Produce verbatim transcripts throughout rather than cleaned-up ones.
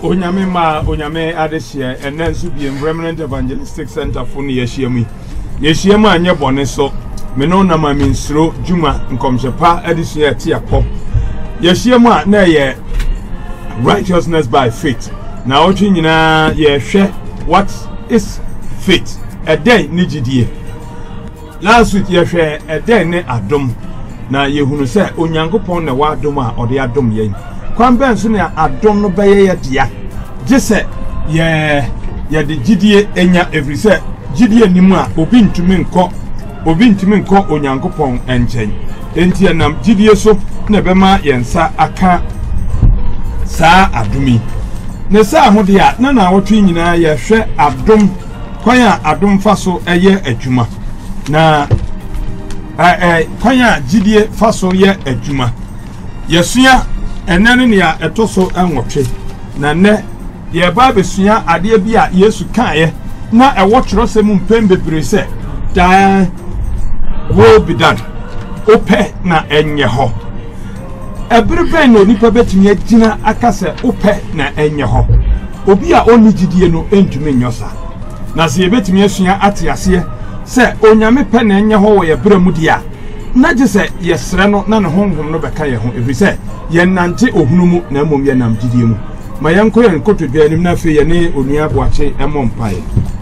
onyame ma onyame adehye enen so bi Remnant Evangelistic Center for ne yehyiamu yehyiamu anye bone so me no na ma minsro juma nkomhyepa adesua ati akọ yehyiamu a na ye righteousness by faith na otwe nyina ye hwe what is faith a day ni gidie last week ye hwe a day ne adom na yehunu se onyankopon na wa adom a ode adom yen kwan ben so na adom no beye ye dia gese ye ye de gidie enya every say gidie nimu a obi ntumi nko obi ntumi nko onyankopon enchen enti enam gidie so na bema yensa aka sa adomi ne sa hode a na na wotwe nyina ye hwe adom kwan a adom faso eye adwuma na eh eh kwan a gidie faso ye adwuma yesua enane ne a etoso enwotwe na ne ye ba besua ade bi a Yesu kae na ewo kyerosem mpem bebre se da will be done ope na enye ho ebrebe no nipa betumi agina akase ope na enye ho obi a oni gidie no entumi nyosa na se betumi asua ate ase se onyame pe na enye ho wo ye bremu dia na je se yesre no na ne honhom no beka ye ho ebi se ye nante ohunu mu na mom ye nam gidie mu ma yanko ye nkoto dwa nim na fe ye ne onua boache emo mpae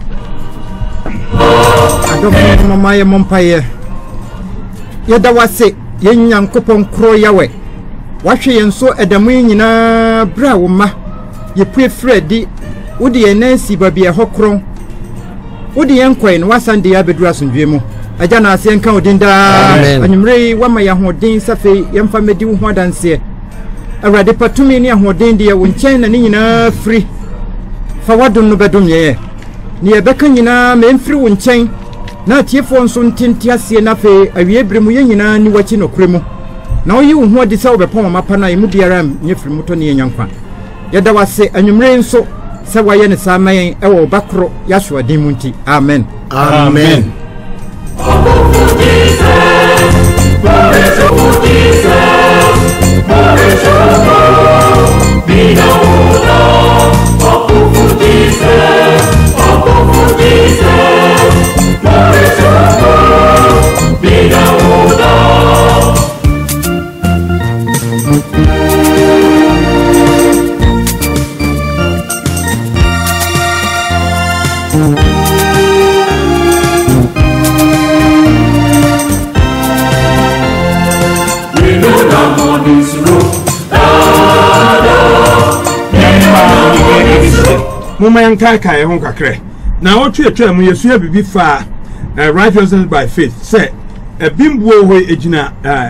adom no ma ye mompae ye da wase ye nyankopon kro yawe wahwe ye nso edamu nyina bra wo ma ye pue fredi wodi ye nansi babie hokron wodi ye nkwen wasande ya bedura asundwe mu aja na ase nka odinda anyumre wama ya hodin safe ye mfa medi wo hodanse awrade patumi ne hodin de ye wo nchen na nyina free fa wadon no bedom ye ni ebeka nyina me mfiri wo nchen na tiefo nso ntinti ase na fe awie bremu ye nyina ni wachi no kremu na oyi wo ho de se obepon mapa na emu biara nye firi muto ne nyankwa yeda wase anyumre nso se waye ne samayen ewo bakro yasho adin munti amen amen Mama yanka kai ho kakre na wotwe atwa mu yesua bibi fa righteousness by faith say ebimbuo ho ejina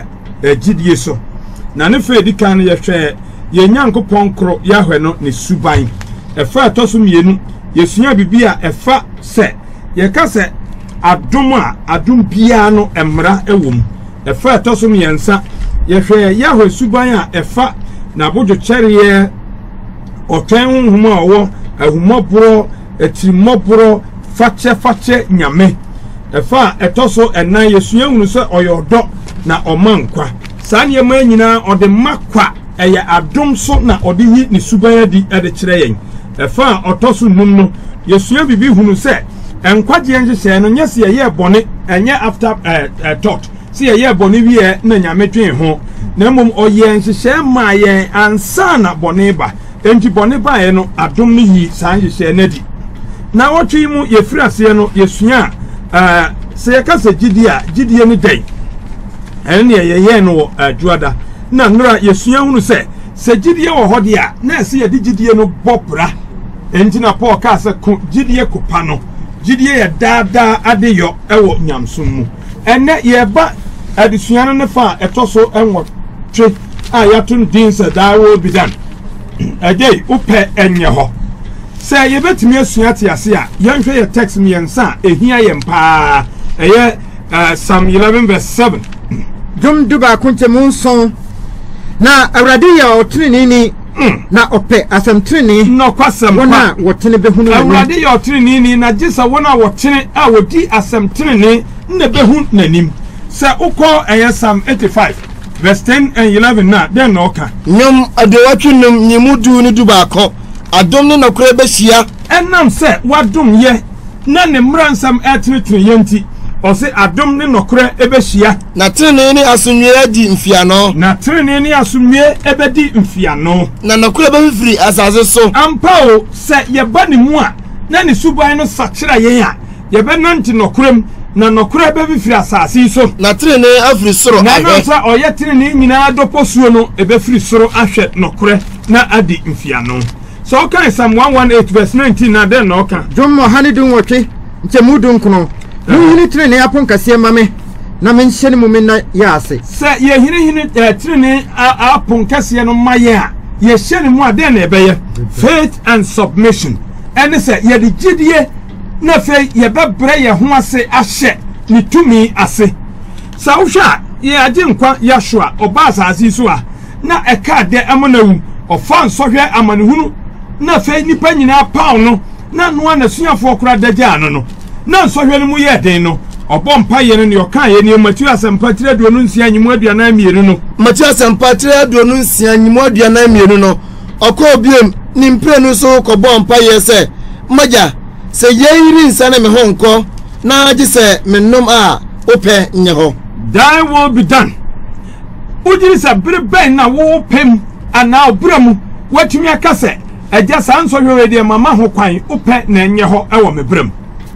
gidie so na ne fa edikan ye hwe ye nyankopon kro Yahweh no ne suban efa atoso mienu yesua bibi a efa se ye ka se adom a adom bia no emra ewom efa atoso miensa ye hwe Yahweh suban a efa na bojo kyereye otwen honhom a wo ahumobro etimobro fache fache nyame efa etoso enan yesua hunu se oyodo na omankwa saa ne ma nyina ode makwa eye adom so na ode yi ne suban di ede kire yen efa otoso num no yesua bibi hunu se enkwaje enhye no nyese ye bone enye after uh, uh, thought si ye bone wie na nyame dwen ho na mom oye enhye ma ye ansa na bone ba enti bone bae no adom ni yi san hye nadi na wotwe mu ye firi ase no yesua eh se ye ka se gidie a gidie ni dai ene ye ye no aduada na nura yesua hunu se se gidie wo hode a na se ye di gidie no bopra enti na Paul ka se ku gidie kopa no gidie ye dada adeyo ewo nyamsom mu ene ye ba adesua no ne fa etoso enwo twe a yatun din se da will be done Ajay upe enye ho se ye betimi asua te ase a yenhwe ye text me yensa ehia ye mpa eye Psalm eleven verse seven dum duba kuntemun son na awrade ya otrini ni na ope asem trini no kwasem wona wotene behunu awrade ya otrini ni na gisa wona wotene a wodi asem trini na behun nanim se ukọ eye Psalm eighty-five verse ten and eleven na then no ka nyom adewatwunum nyimudu ni duba ko adom ne nokore behia enam se wadom ye na ne mransam etenetene yenti ose adom ne nokore ebehia na trene ne asomwe adi mfiano na trene ne asomwe ebedi mfiano na nokore befiri asase so ampao se ye bani mu a na ne suban no sakira yen a ye benanti nokorem na nokore befiri asase so na trene afiri soro na na sa oye trene nyina doposuo no ebefiri soro ahwe nokore na adi mfiano. So okay, Psalm one eighteen verse nineteen na den na oka. Jomo hanidun wote ntemudun kuno. Mu hini trene apon kase mame na menhyene mu na ya ase. Se ye hini hini trene apon kase no maye a ye hyene mu aden na ebeye faith and submission. Ene se ye de gidie na fe ye bebre ye ho ase ahye ni tumi ase. Sa wohwa ye age nkwa Yahshua oba asase so a na eka de amonawu ofan sohwe amanehunu na fe nipa nyina paw no na no na suafo okura dagya no no na sohwe no mu ye den no obo mpa ye no ne oka ye ne Matthew asampatire aduonu nsia nyimu aduana mienu no Matthew asampatire aduonu nsia nyimu aduana mienu no okọ obiem ni mpre no so ko bo mpa ye se maja se ye yiri nsa na me ho nko na agi se mennom a ope nye ho thy will be done ujiri sa bere ben na wo pem ana obramu watumi akase eja sanso hwe de mama ho kwan ope na enye ho ewo mebrem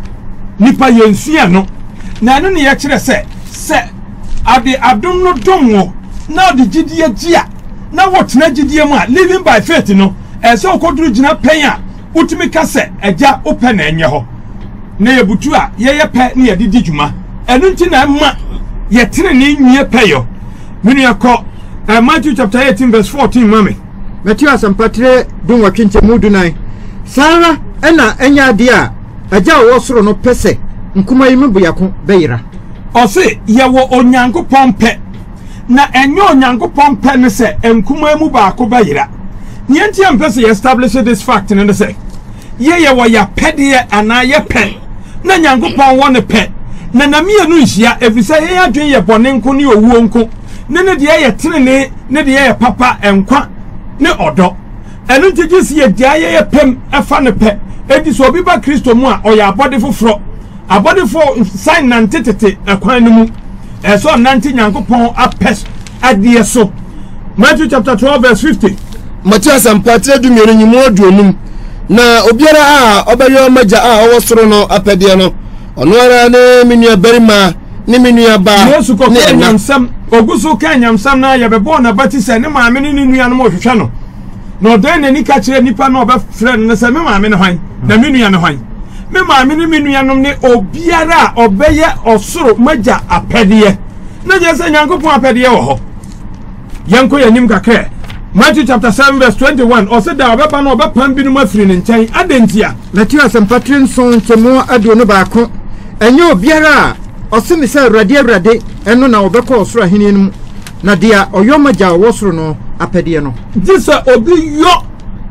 nipa yensia no na no ne ye kire se se ade adom no domwo na de gidie gia na wotena gidie mu a living by faith no ese okoduru gina pen a utumi kase eja ope na enye ho na ye butu a ye ye pe na ye didi djuma enu nti na ma ye tene ne nwie peyo minu yakọ uh, Matthew chapter eighteen verse fourteen mame Matthew asampatire dun wa twente mudu nine sara ena enya de a agya wo soro no pese nkuma yimi buyako beira ose ye wo onyankopon pe na enyo onyankopon pe ne se nkuma mu baako beira nienti am pese ye establish this fact ne se ye ye wo ya pede ana ye pe na nyankopon wo ne pe na na mienu nhia efise ye adwen ye bone nko ne owuo nko ne ne de ye tenene ne de ye papa enkwa ne odo enu ntigisi ye dia ye pem efa ne pe edi so obi ba Kristo mu a oya abode foforo abode fo sign nantete ekwan ne mu eso nanti nyankopon apes adie so Matthew chapter twelve verse fifty Matthew asampatire du mienu nyimu aduonum na obiara a obayo maja a owo soro no apede no ono ara ne menua berima ne menua ba Yesu ko nyamsam ogusu ka nyamsam na ye bebo na batise ne maame ne nua no mo hwehwe no no den ne nika kire nipa na oba frɛ no se me maame ne hwan na menua ne hwan me maame ne menua no ne obiara obeye osoro maja apede na je se nyankopon apede wo ho yanko yanim kakra Matthew chapter seven verse twenty-one ose da obeba na obepam binu mafiri ne nkyɛn adentia Matthew asampatire nson ntemu aduonu baako enye obiara ose mi se awurade awurade eno na obekọ osoro ahene no na dia oyomagya wo soro no apede no disa obi yo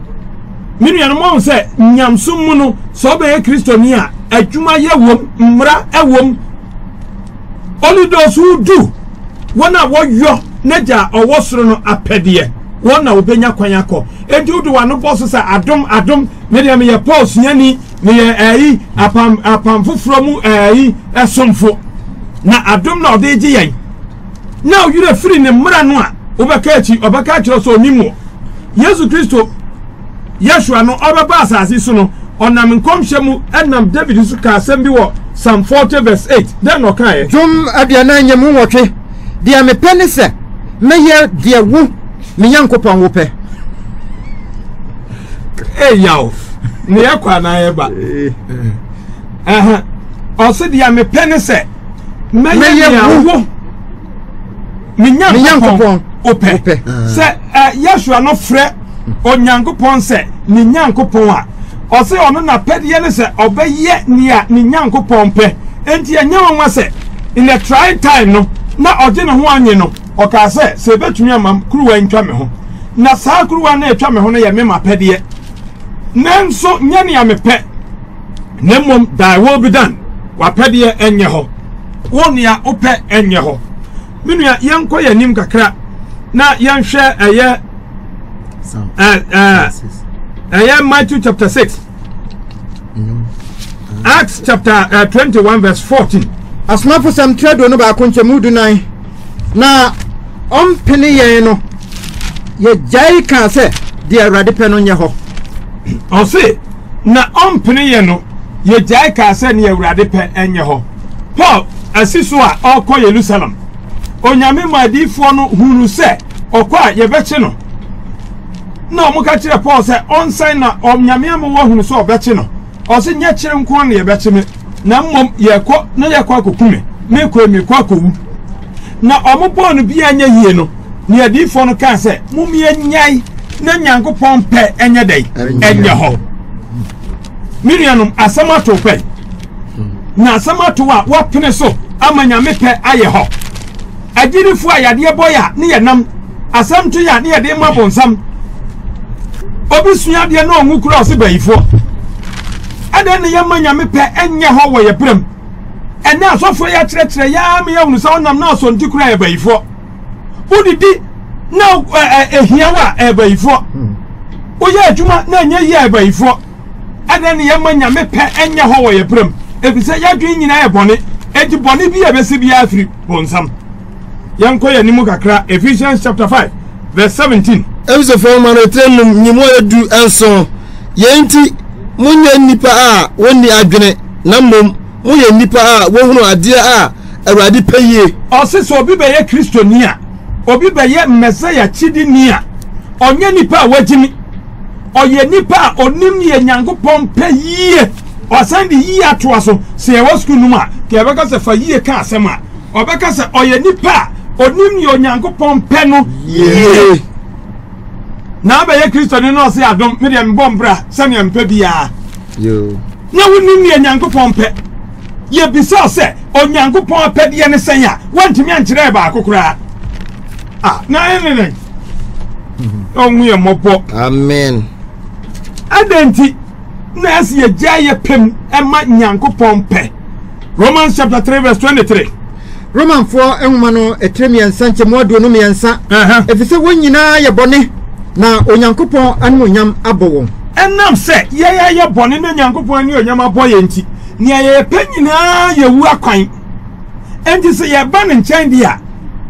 minu ya no mo se nyamsum mu no so be Kristo ni a adwuma ye wom mmra ewom only those who do wona wo yo naja owo soro no apede wona obenya kwan akọ enti udu wano boss sa adom adom media me ye Paul suani me ye ayi apam apam foforo mu ayi esomfo na adom na odeji yan now you free ne mra no a obeka achi obeka kiro so onimo Yesu Kristo Yahshua no obeba asase so no onam nkomhye mu enam David su ka asem bi wo Psalm forty verse eight then no kan e jom aduana nyemu wotwe dia me pene se meye dia wu me yankopon wo pe eh yaw ne yakwa na ye ba eh ose dia me pene se meye wu me yankopon wo pe se Yahshua no frɛ onyankopon se me yankopon a ose ono na pede ne se obeye nia ne yankopon pe enti anya wonwa se in the trying time no na oje ne ho anye no o ka se se betumi amam kuruwa ntwa me ho na saa kuruwa na etwa me ho no ye me mapede nanso nya ne amepe nemmom thy will be done wa pede enye ho wonia ope enye ho minua yenko yanim kakra na yenhwe eye eh eh And yeah, Matthew chapter six. Acts chapter uh, twenty-one verse fourteen. Asmafo sam trado no ba konchemu dunan. Na ompene yen no ye jai kan se de Awurade pe no nye ho. O se na ompene yen no ye jai kan se ne Awurade pe enye ho. Paul asiso a okọ Jerusalem. Onyame madifo no hunu se okọ a ye beche no. Na omuka kire Paul se onsan na onyame amwo hunu se obeche no. O se nya kire nko na ye beche me. Na mmom ye kọ na ye kọ akokume. Me kọ me kọ akowu. Na omubo no bia nya yie no. Ni adifo no kan se mumie nyai na Nyankopon pe enye dai enye ho. Mirianum asamato pe. Na asamato a wapene so amanyame pe aye ho. Agirifo ayade boya ne ye nam asamto ya ne ye de mabonsam. Obisua de na onwukura ose bayifo. Ade ne ye manyame pe enye ho wo ye prem. Ene asofo ya kirekire ya me ye hunu sa onam na so ntikura ye bayifo. Udidi na ehia wa ebayifo. Oye adwuma na nya ye ebayifo. Ade ne ye manyame pe enye ho wo ye prem. Ebise ya dwen nyina ye bone. Enti bone bi ye bese bi afiri bonsam. Yanko ya nimu kakra Ephesians chapter five verse seventeen. Ebise fo ma no trenum nyimo edu enso. Ye nti munya nipa a woni adwene na mom munya nipa a wo hunu ade a Awurade peye. Ose so obi be ye Kristoni a obi be ye Messiah chidini a onye nipa a wagimi oye nipa a onim ye Nyankopon peye. Osan di yi atoa so se ye wo school numa ke beka se fa yi ka asema obeka se oye nipa onim ye Nyankopon pe no ye na be ye Kristoni no se adom me de mbombra se ne mpa bia yo na wonim ye Nyankopon pe ye bisa se Onyankopon pe de ne sen ya wantimi ankire ba akokora ah na ene ne onwu ye mopo amen adenti na asi ye jaye pem ema Nyankopon pe. Romans chapter three verse twenty-three. Roman for enwuma no etremian sanche modo no miensa. Efise wonyina ye bone na Onyankopon anonyam abowon. Enam se ye ye ye bone na Nyankopon ani onyam aboye nti. Ne ye pe nyina ye wu akwan. Enti se ye ba ne nchen dia.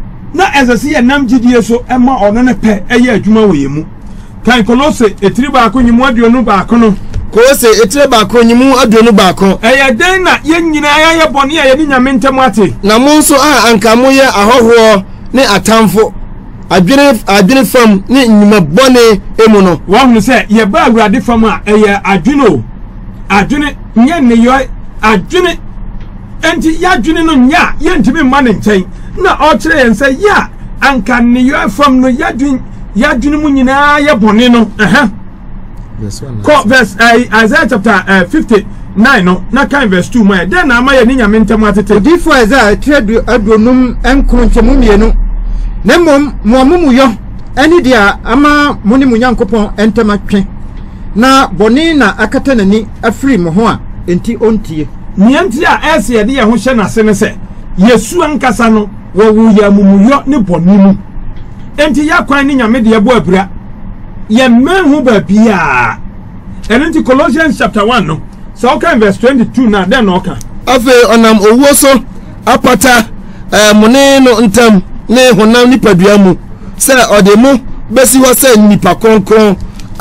Na ezese ye nam gidie so ema ono ne pe eye adwuma wo ye mu. Kan Kolose etiri ba akonyimu aduonu ba akono. Kolose etire ba akonyimu aduonu ba akon. Eye den na ye nyina ya ye bone ya ye ni nyame ntem ate. Na mo nso a anka mo ye ahoho ne atamfo. Adwene adwene fam ne nyima bone emu no. Wa hunu se ye ba Awurade fam a eye adwene o. Adwene nye ne yo adwene enti ya adwene no nya ye ntimi ma ne nchen. Na o kire yen se ya anka ne yo fam no ya adwene ya adwene mu nyina ya bone no. Aha. Yes, one. Verse uh, Isaiah chapter uh, fifty-nine no na kan verse two my then na ma ye ni nyame ntem atete. Di for Isaiah trade adonum enkronchemu mienu. Na mom mo amumu yo ani dia ama moni munyankopon ntem atwe. Na boni na akata nani afiri mo ho a enti ontie. Nianti a ese ye de ye ho hye na se ne se Yesu ankasa no wo wu ya mumu yo ne boni mu. Enti ya kwan ni nyame de ye bo abura. Ye men hu ba bia. And in Colossians chapter one no. So okay verse twenty-two na then okay. Afe onam owuo so apata eh mone no ntam ne honam nipadua mu se ode mu besi ho se nipa konkron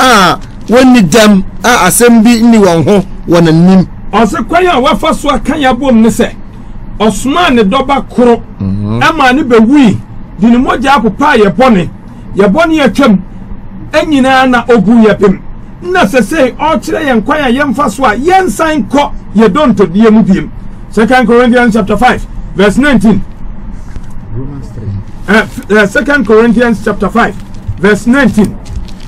a woni dam a asem bi ni won ho wonanim. Ose kwan a wafa so akan ya bom ne se osuma ne doba koro ama ne bewui di ne moja apopa ye bone ye bone ye twam enyina na ogu ye pem na sese o kire ye nkwan ya yemfa so a yensan ko ye donto die mu biem. Second Corinthians chapter five verse nineteen. Romans three. Uh, uh, Second Corinthians chapter five verse nineteen.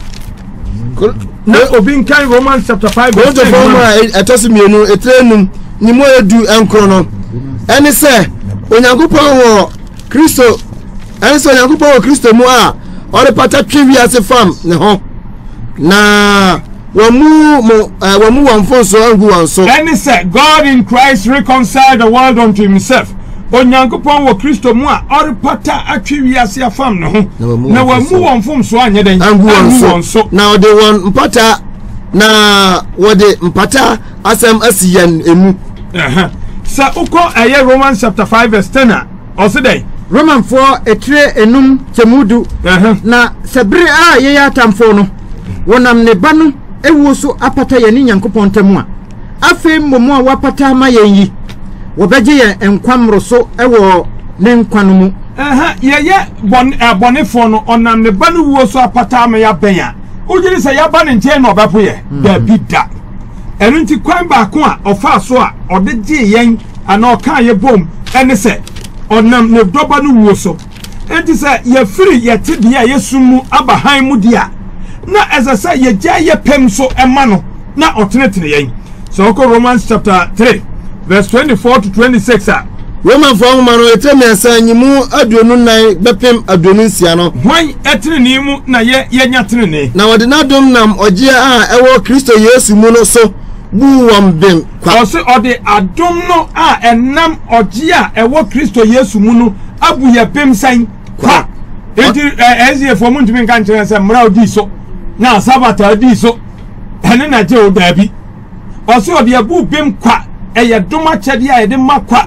Na obin kan Romans chapter five verse nineteen. Go to former etosimienu etrenum ni mo edu enkro no. Eni se Onyankopon wo Kristo eni se Onyankopon wo Kristo mu a ore pata twi ase fam ne ho na wamu mo wamu wamfonso angu wanso. Eni se God in Christ reconciled the world unto himself. Onyankopon wo Kristo mu a ore pata atwi ase afam ne ho na wamu wamfonso anye den angu wanso na ode won mpata na wode mpata asem asiyan emu aha sa uko aye Romans chapter five verse ten osede Roman for etre enum chemudu na sebre a ye ya tamfo no wonam ne ba no ewu so apata ye ni Nyankopɔn temu a afi mmomo a wapata ma ye yi wobeje ye enkwamro so ewo ne nkwano mu aha ye ye bon abonefo no onam ne ba no wuo so apata ma ya benya ujiri se ya ba ne ntie no obapo ye da bida enu nti kwan ba ko a ofa so a odeje yen ana oka ye bom ene se onam ne doba no wuo so enti se ye firi ye tibia yesumu abahan mu dia na ezasa ye gya ye pem so ema no na otenetene yen so ko Romans chapter three verse twenty-four to twenty-six a Roman for mano eteme asanyimu aduonu nan bepem aduonu nsia no hwan etene ni mu na ye ye nya tene ne na wode nadom nam oje a ewo Kristo Yesu mu no so bu wam bem kwa ose ode adom no a enam oje a ewo Kristo Yesu mu no abu ye pem san kwa enti ezi efo mu ntimi kan kire se mra odi so na sabata odi so ene na je odabi ose ode abu bem kwa eye doma chede a ye de makwa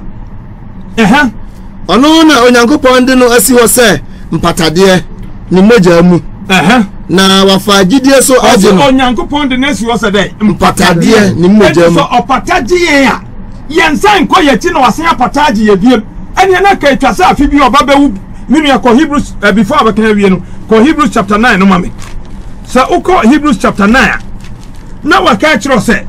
eha ono na Onyankopɔn de no asi ho se mpatade ni moja mu eha na wafa gidie so age no Onyankopɔn de nasi ho se de mpatade ni moja mu so opataje ye a yensan ko ye ti na wasen apataje ye biem ene na ka etwasa afi bi obabewu minu ya ko Hebrews uh, before abakana wie no ko Hebrews chapter nine no mame sa uko Hebrews chapter nine na waka kiro se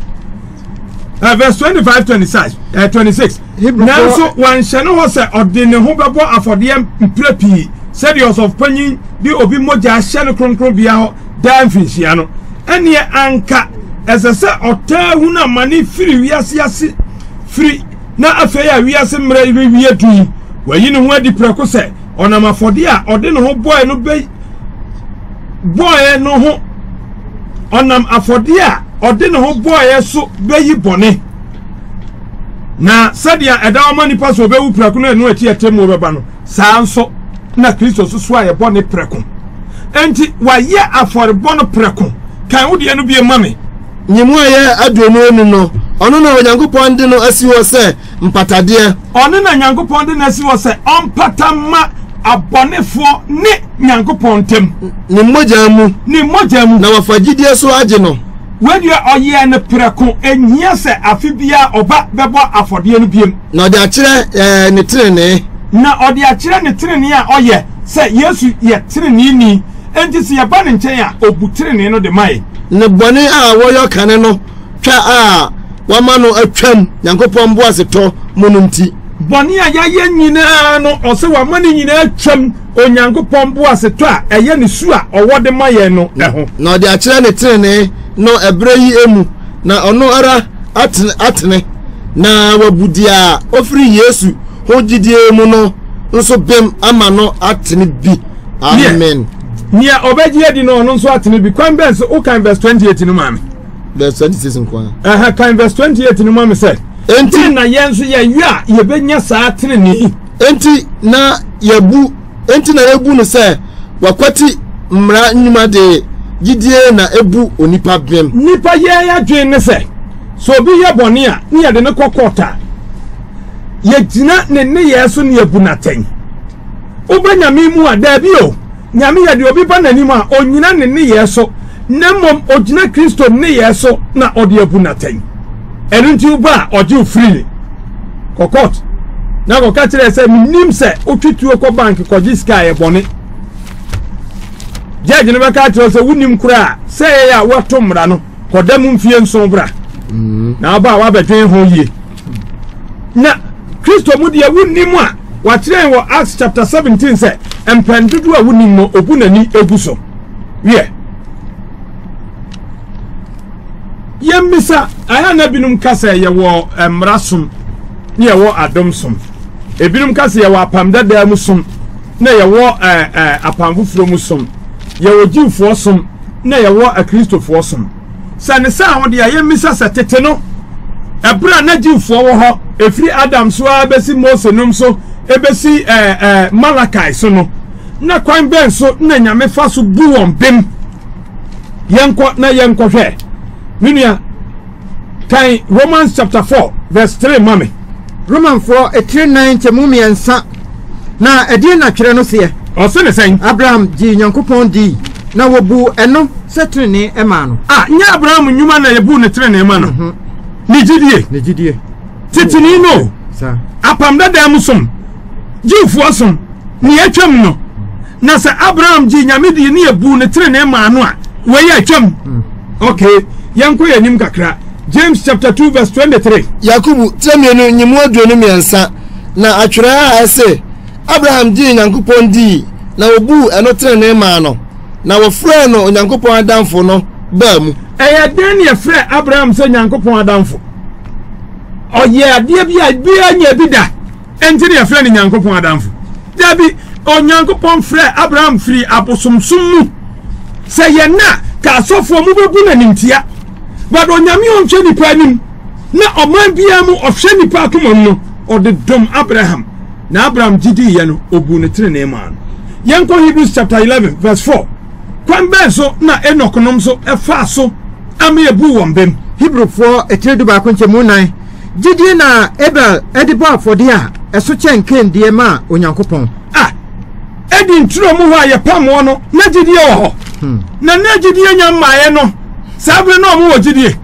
uh, verse twenty-five twenty-six uh, twenty-six nanso wanhye no ho se ode ne ho bebo afode mprepi serious of panyin di obi moja ahye no kronkron bia ho dan finhia no ene anka esese otahu na mani firi wiase ase firi na afei a wiase mra wie tu wayi ne ho adi preko se onam afode a ode ne ho boy no be boy no ho onam afode a ode ne ho boy so beyi bone na sadia edawo mani paso be wu preko no enu ati etemu beba no sanso na Kristo so so aye bone preko enti waye afore bone preko kan wo de no bie mame nyimu aye aduonu onu no ono na Onyankopɔn de no asi ho se mpatade ono na Nyankopɔn de no asi ho se ompatama abonefo ne Nyankopɔn tem ni moja mu ni moja mu na wafa gidie so age no wedi oye ne preko enhia se afibia oba bebo afode no biem na ode akire eh ne trene na ode akire ne trene a oye se Yesu ye trene ni enti se ye ba ne nchen a obu trene no de mai ne bone a woyo kane no twa a wama no atwam Nyankopɔn bo aseto monunti bone a yaye nyina no ose wama ne nyina atwam Onyankopɔn bo aseto a eye ne su a owode maye no eho na ode akire ne trene no ebre yi emu na ono ara atene atene na wabudia ofri Yesu hojidie mu no nso bem ama no atene bi amen nia obeji edi no no nso atene bi kwan ben so ukan verse twenty-eight no mame verse twenty-six nkwa aha kan verse twenty-eight no mame say enti na yenso ye wi ye benya saa atene ni enti na yabu enti na yabu no say wakwati mra nyuma de gidie na ebu onipa bem nipa ye ya dwen ne se so bi ye bone a ne ye de ne kokota ye gina ne ne ye so ne ebu naten obanya mimu a da bi o nyame ye de obi ba nanim a onyina ne ne ye so ne mom ogina Kristo ne ye so na ode ebu naten enu nti uba oje free kokot na ko ka kire se minim se otwituo ko bank ko jiska ye bone Judge ne baka tro se wunim kura se ya wato mra no kodam mfie nso bra na ba wa betwen ho yie na Kristo mu de wunim a wa kire wo Acts chapter seventeen se empandudu a wunim no obu nani egu so wie yemisa aya na binum kasa ye wo emrasum ne ye wo adomsum ebinum kasa ye wo apamdada musum na ye wo eh eh apamfufuro musum ye wo jiwfo som na ye wo akristofo som sane sa ho de ye misa satete no ebra na jiwfo wo ho efri Adam so abesi Mose num so ebesi eh eh Malakai so no na kwan ben so na nyame fa so bu won bem yenko na yenko hwe Minia kan Romans chapter four verse three mame. Romans four three nine chemu miensa na edie na twere no se o se ne sen Abraham ji Nyankopɔn di na wobu eno setrene ema no. Ah nya Abraham nyuma na yebu ne trene ema no. Mhm. Ni gidie. Ni gidie. Titini no. Sa. Apam da dam som. Jifu asom. Ni atwam no. Na se Abraham ji nyame di ne yebu ne trene ema no a we ya atwam. Okay, yanko yanim kakra. James chapter two verse twenty-three. Yakubu tremienu nyimu aduonu miensa na atwere a ese Abraham di Nyankopɔn di na obu eno trene ema no. Na wo frɛ no Nyankopɔn adamfo no ba mu. Eya den ye frɛ Abraham se Nyankopɔn adamfo. Oye ade bia bia nya bi da. Enti ye frɛ ni Nyankopɔn adamfo. Dabi o Nyankopɔn frɛ Abraham firi aposomsum mu. Se ye na ka asofo mu bebu na nimtia. But o nyame on hwe nipa anim. Na oman bia mu ohwe nipa akomam no o de dom Abraham. Na Abraham gidi ye no obu ne tire na ma no. Yanko Hebrews chapter eleven verse four. Kwan ben so na Enoch nom so efa so ame ebu won bem. Hebrew four etedu ba konche mu nan. Gidi na Abel edibo afode a eso chen ken die ma Onyankopɔn. Ah. Edi ntro mu ho aye pam wo no na gidi wo ho. Hmm. Na na gidi nya maaye no. Sabre no mu wo gidi.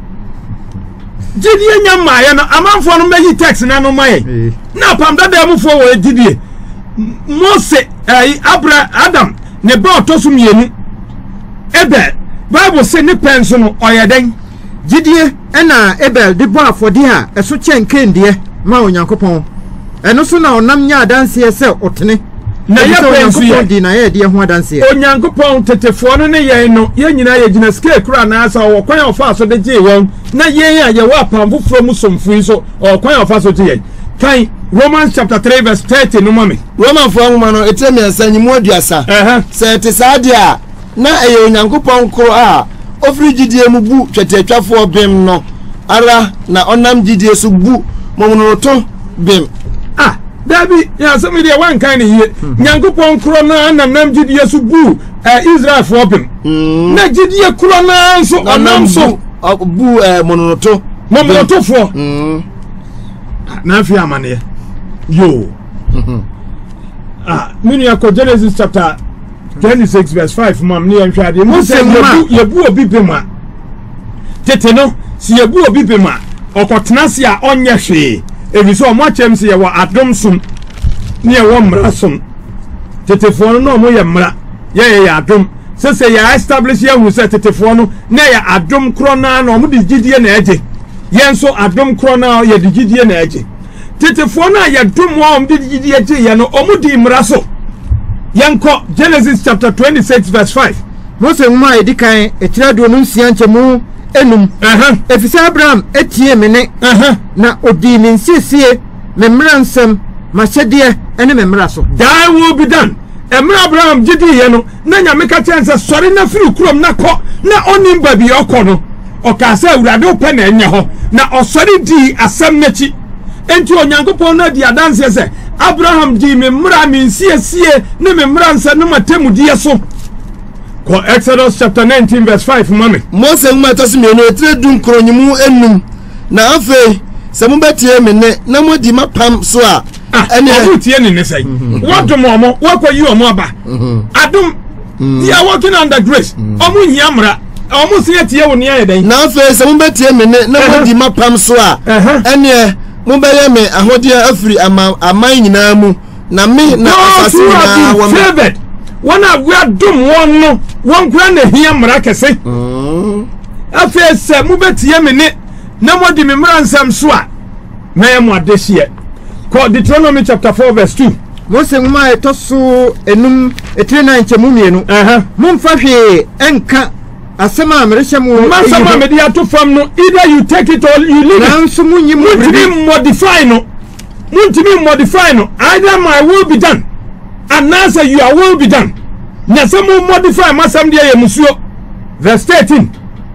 Gidi nya maaye no amanfo no meyi text na no maaye. Na pam dada mu fo wo gidi. Mose eh Abra Adam ne ba otosu mienu Abel Bible say ne penso no oyeden gidie na Abel de bo afode a eso chen kendie ma Onyankopɔn eno so na onam nya adanse se otene na ya penso ye di na ye de ho adanse Onyankopɔn tetefo no ne ye no ye nyina ye gina scale kura na asa wo kwan ofa so de je won na ye ya ye wa pamfo from somfui so o kwan ofa so je ye kan Romans chapter three verse thirty no mame. Roman for woman no etemi ansanyi mu aduasa. Eh se te saade a na eye Onyankopɔn kro a ofri gidie mu bu twetetwafo bem no ara na onam gidie so bu momonoto bem. Ah dabi ya so me de wan kan ne yie Nyankopɔn kro na nam gidie so bu Israel for bem. Na gidie kro na so onam so bu momonoto momonoto fo. Mm. Na fi amane yo ah mini akọ Genesis chapter twenty-six verse five mam ni enhwade mo se yebu obi bema tete no si yebu obi bema okotena se a onye hwe ebiso o mo achem se ye wa adom som ni e wo mra som tete fo no mo ye mra ye ye adom se se ya establish ye hu se tete fo no na ye adom krona na mo di gidie na eje yenso adom krona ye di gidie na eje tetefo na ya dum wa om di gidi eje ya no omudi mraso yanko Genesis chapter twenty-six verse five. Mose nwa edikan etirado no nsia nchemu enum aha efisa Abraham etie mene aha na odi mi nsiesie me mransam mahyede ene me mraso that will be done. Emra Abraham gidi ye no na nyame ka chense sori na firi kurom na ko na onim ba bi okọ no okasa awurade ope na enye ho na osori di asam nachi enti Onyankopɔn na di adanse se Abraham di me mra mi nsiesie ne me mra nsa no matemudie so ko Exodus chapter nineteen verse five mame. Mose ngma tosi me no etre dun kronyimu enum na afi se mo betie me ne na mo di mapam so a ene o tie ne ne sai wadom omo wakoyi omo aba adom they are working under grace omo hia mra omo se tie wo ne ayeden na afi se mo betie me ne na mo di mapam so a ene mo beye me ahode afiri ama aman nyina mu na me na asase na wo me wana we adom won no won kura na hia mra kese mm afi se mo betie me ne na mo di me mra nsam so a me mo adehie ko Deuteronomy chapter four verse two. Mose ngma etoso enum etire na nchemu mienu aha momfa hwe enka asema amerehye mu masama me dia to fam no either you take it or you leave it. Nanso munyi mu modify no muntimi modify no either my will be done and now say your will be done. Na some modify masam dia ye musuo verse thirteen.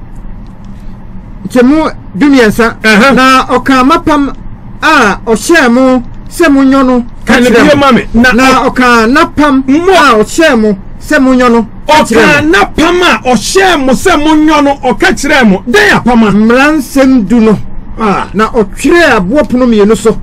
Chemu dumiensa na oka mapam a ohyemu se munyo no kan be mame na oka napam a ohyemu se munyo no oka na pama o share mo se mo nyo no o ka kire mo den ya pama mransem du no ah na o twere abo pono mienu so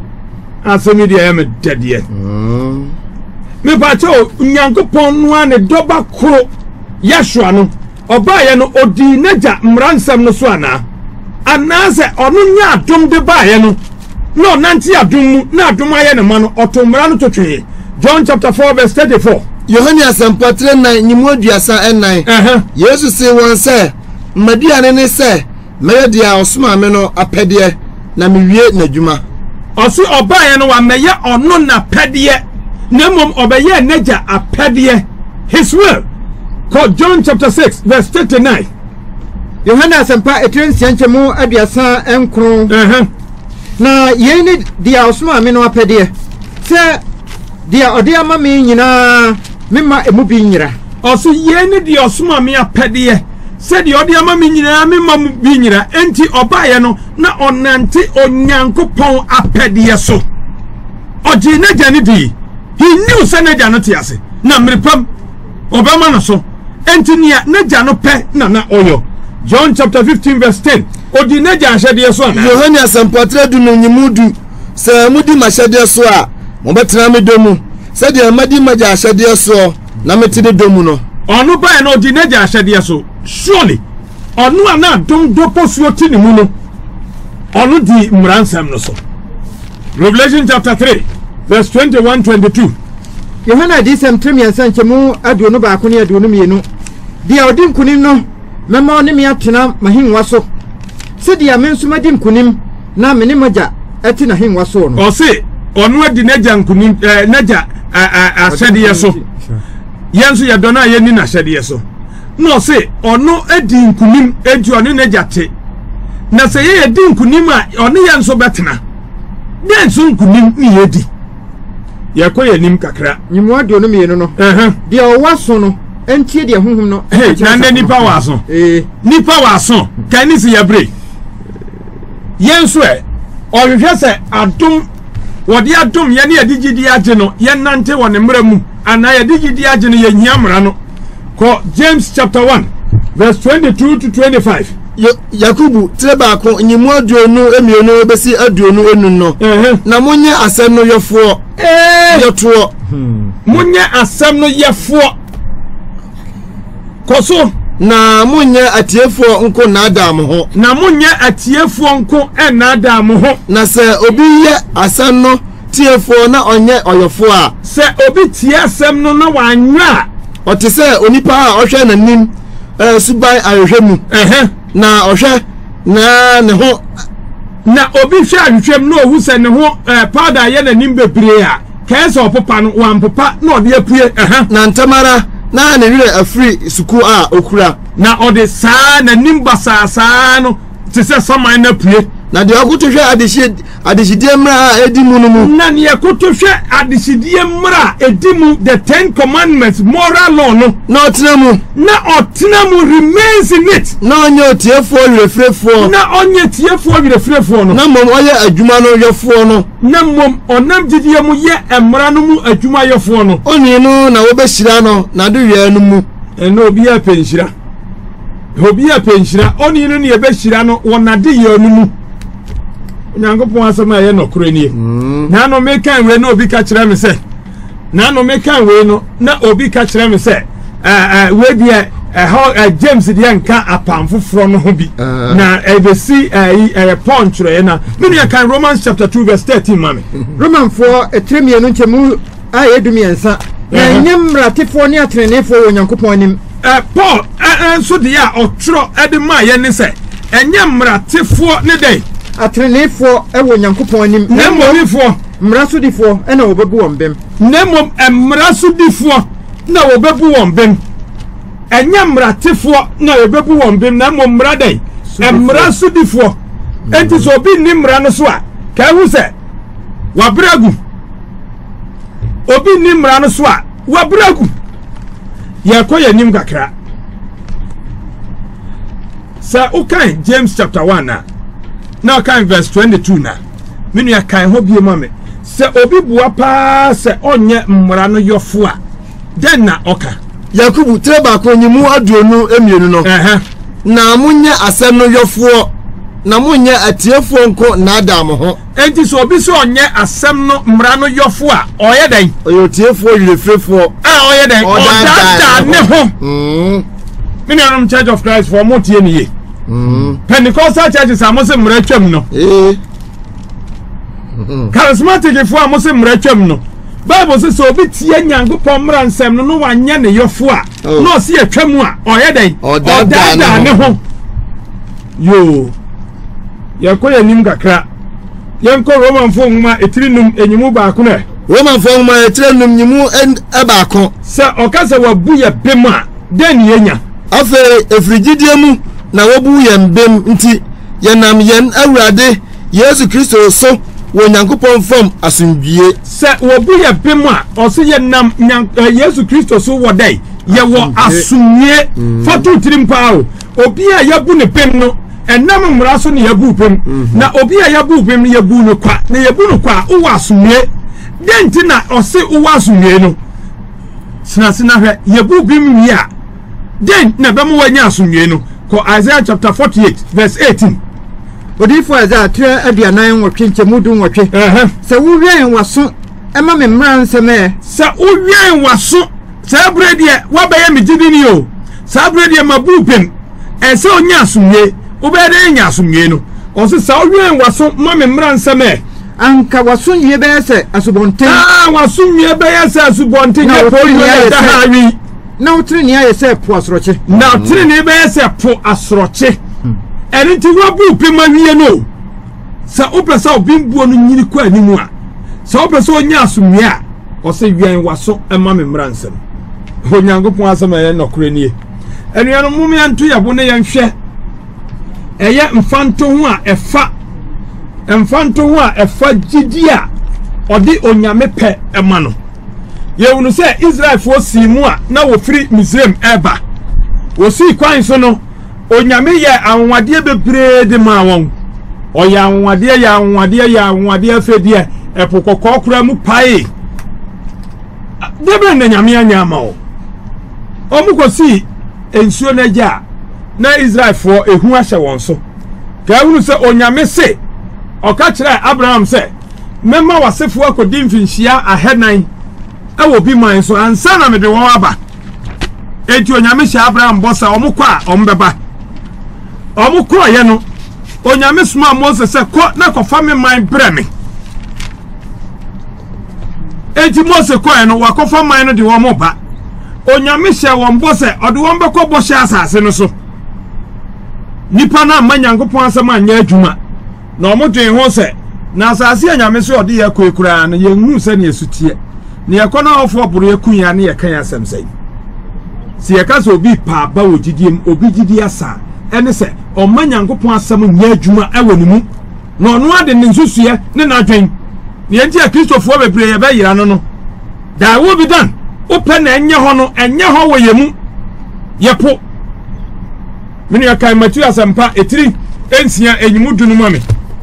asemi dia me dede mm me pa cho nyankopon no ane doba kro yashua no oba ye no odi naja mransem no so ana ana se onu nya adom de ba ye no no nanti adom na adom aye ne ma no otomra no totwe John chapter four verse thirty-four Yohane asampatre na nyimuaduasa ennan eh Yesu se won se madiane ne se meye dia osoma me no apede na mewie nadwuma osi oba ye no wa meye ono na pede na mom obeye naja apede his will. John chapter six verse thirty-nine Yohane asampa etrensia nchemu aduasa enkron eh na yene dia osoma me no apede se dia odi ama me nyina mema emu bi nyira oso yene dia osoma me apede se dia odi ama me nyina mema mu bi nyira enti obaye no na onante onyankopon apede so oji na jani di he knew se na jano tiase na mrepam obama no so enti nia na jano pe na na oyo. John chapter fifteen verse ten odi na jan hwede so na Yohane asampatre du no nyimudu se mudi mahwede so a mo betra me domu se dia madi maja hwede so na metide domu no onu ba na odi na jan hwede so surely onu ana dom dopo suo ti ni mu no onu di mransam no so. Revelation chapter three verse twenty-one twenty-two Yohana di sem tremiansa nchemu aduonu ba ko ne aduonu mienu dia odi nkunim no mema ne me atena mahinwa so se dia me nso madi nkunim na me ne maja ati na hinwa so no o se onu adi naja nkunim naja asede yeso yenso ye dona ye ni na asede yeso no se onu adi nkunim edi onu naja te na se ye edi nkunim a onu yenso betena den so nkunim ni yedi ye koye nim kakra nyimu aduonu mienu no eh dia o waso no entie dia honhom no na nde nipa waso eh nipa waso kan ni se ya bre yenso e ohwehwe se adom wodi adom ye ne adigidi age no ye nante woni mramu ana ye adigidi age no ye hiamra no ko James chapter one verse twenty-two to twenty-five Yakubu treba ko nyimu aduonu emienu besi aduonu enu no na munye asem no yefo eh yeto munye asem no yefo koso na munye atiefo nko na adam ho na munye atiefo nko e na adam ho na se obi ye asem no tiefo na onye oyofo a se obi tie asem no na wanwa ote se onipa a ohwe nanim eh subai ahwehwemu eh na ohwe na ne ho na obi hwe ahwehwem na ohu se ne ho powder ye nanim bebre a kae opopa no wampopa na ode apue eh na ntamara na ne wire afri suku a okura na ode saa na nimba saa saa no te se saman na pue na de okotohwe adehie adehidie mra edimu no mu na ne yakotohwe adehidie mra edimu the ten commandments moral law no na otena mu na otena mu remains in it na onye otiefo wirefrefo na onye tiefo wirefrefo no na mom oye adwuma no yefo no na mom onam gidie mu ye emra no mu adwuma yefo no oni no na wo behira no na do wie no mu eno obi a penhira obi a penhira oni no ne ye behira no wonade ye no mu nyankopon asema ye no kro nie na no me kan we no obi ka kire me se na no me kan we no na obi ka kire me se eh eh we dia eh James dia nka apamfoforo no ho bi na e be si eh ponchro ye na me no kan Romans chapter two verse thirteen mame Roman for etremie no nchemu a edumiensa na nyemra tefo ne atrenefo wonyankopon anim eh Paul eh so dia otro ede ma ye ne se enyemra tefo ne dai atrenefo ewo nyankopon anim na mmorifo mrasodifo ena obebu wombem na mom emrasodifo na obebu wombem enyamratefo na obebu wombem na mom mradai emrasodifo enti so obi ni mra no so a ka hu se wabragu obi ni mra no so a wabragu ye koye nim kakra sa ukai James chapter one na now kan verse twenty-two na menu ya kan ho bie mame se obi bua pa se onye mmara no yofo a den na oka Yakubu treba ko nyimu aduonu emienu no eh na munye asem no yofo na munye atiefo nko na adam ho enti so obi so onye asem no mra no yofo a oye den oyo tiefo yirefrefo ah oye den odada ne ho mm Minimum Church of Christ for more tie niye mm Pentecostal churches are mose mra twam no eh charismatic for mose mra twam no Bible says so obi tie Nyankopon mra nsem no no wanye ne yofo a no se atwam a oye den odada ne ho yo yakoya nim kakra yanko Roman fo nguma etirinum enyimu ba ko na Roman fo nguma etirinum nyimu e ba ko se okasa wabu ye bema den yenya afa efrigidie mu na wobu ye mbem nti yenam yen awurade Yesu Kristo so wo Nyankopon fam asundwie se wobu ye bema o se yenam Yesu Kristo so wodai ye wo asumie fatu tirimpa o obi a yabu ne pem no enam mmara so ne yabu pem na obi a yabu pem ne yabu no kwa na yabu no kwa o wasumie denti na o se o wasumie no sina sina hwe yabu pem wi a den na bemu wanya asumie no ko Isaiah chapter forty-eight verse eighteen Odifo Isaiah tre aduanan wotwe nchemudu nwotwe eh se wo wen waso ema me mmra nseme se wo wen waso se brede wabaye me gidini o se brede mabu pem e se onya asumie obede nya asumie no o se sa wo wen waso ma me mmra nseme anka waso ye be se asubonten ah waso ye be se asubonten ye po ye da hawi na utri ni aye se po asroche na utri ni be se po asroche eni ti wabu pem awie no sa opesa obimbuo no nyiri kwa animu a sa opesa onya asumie a o se wian waso ema me mmra nsem Onyankopon asem aye nokure nie enuano mumi anto yabo ne yenhwe eye mfanto ho a efa mfanto ho a efa gidi a odi onyame pe ema no yewunu se Israel fo simu a na wo free Misraim eba wo si kwan so no onyame ye anwade bebre de ma won oya anwade ya anwade ya anwade afedie epokokọ kura mu pai debe na nyame anya ma o omukosi ensuo na ja na Israel fo ehu ahye won so ka hunu se onyame se oka kire Abraham se memma wasefo akodi mfinhia ahenan awo bi man so ansa na me de won aba enti onyame hye Abraham bosa omukọ a ombeba omukọ ye no onyame suma Moses se ko na kofa me man breme enti Moses ko ye no wakofa man no de won ba onyame hye won bose ode won beko bo hye asase no so nipa na Nyankopon asem anya adwuma na omodwen ho se na asase anyame so ode ye koekura na ye hu se ne esutie ne ye kona ofo buru ye kunya ne ye kan asem sei si ye ka so obi pa ba wogidiem obi gidi asa ene se o Nyankopon asem nya adwuma ewo ne mu na ono ade ne nsusue ne na adwen ne enti a Kristofo bebre ye ba yira no no da wo bi dan open na enye ho no enye ho wo ye mu ye po mini akai Matthew asampa etiri ensia enyimu dunu mame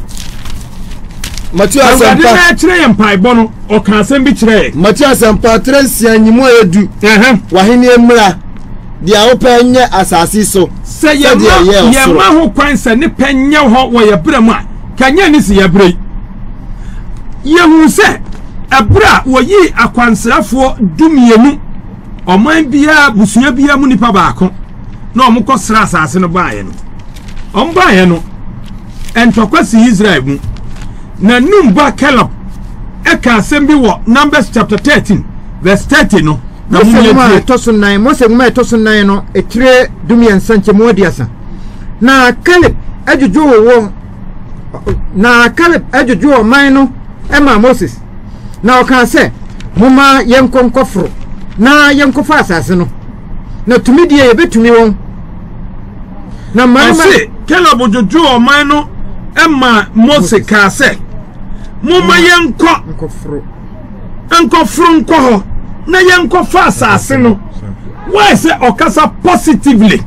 Matthew asampa na kire ye mpai bo no o kan asem bi kire Matthew asampa trensia nyimu edu eh wahene emra dia open nye asasi so se ye ma ye ma ho kwan se ne penye ho wo ye bra mu a kanya ni se ye bra ye hu se abra wo yi akwansrafo dumienu oman bia busua bia mu nipa baako na omukọ sra asase no baaye no ombaaye no entokwasi Israel mu na numba Caleb eka asem bi wo Numbers chapter thirteen verse thirty no na mu ye toso nine Mose nguma toso nine no etire dumien sanche modiasa na Caleb ajuju wo na Caleb ajuju o man no ema Moses na oka se muma yenkonkofro na yenkofa asase no na tumi die ye betumi won na mama Caleb ojuju o man no ema Moses ka se muma yenko nkofro nkofro nko ho na yenkofa asase no why say okasa positively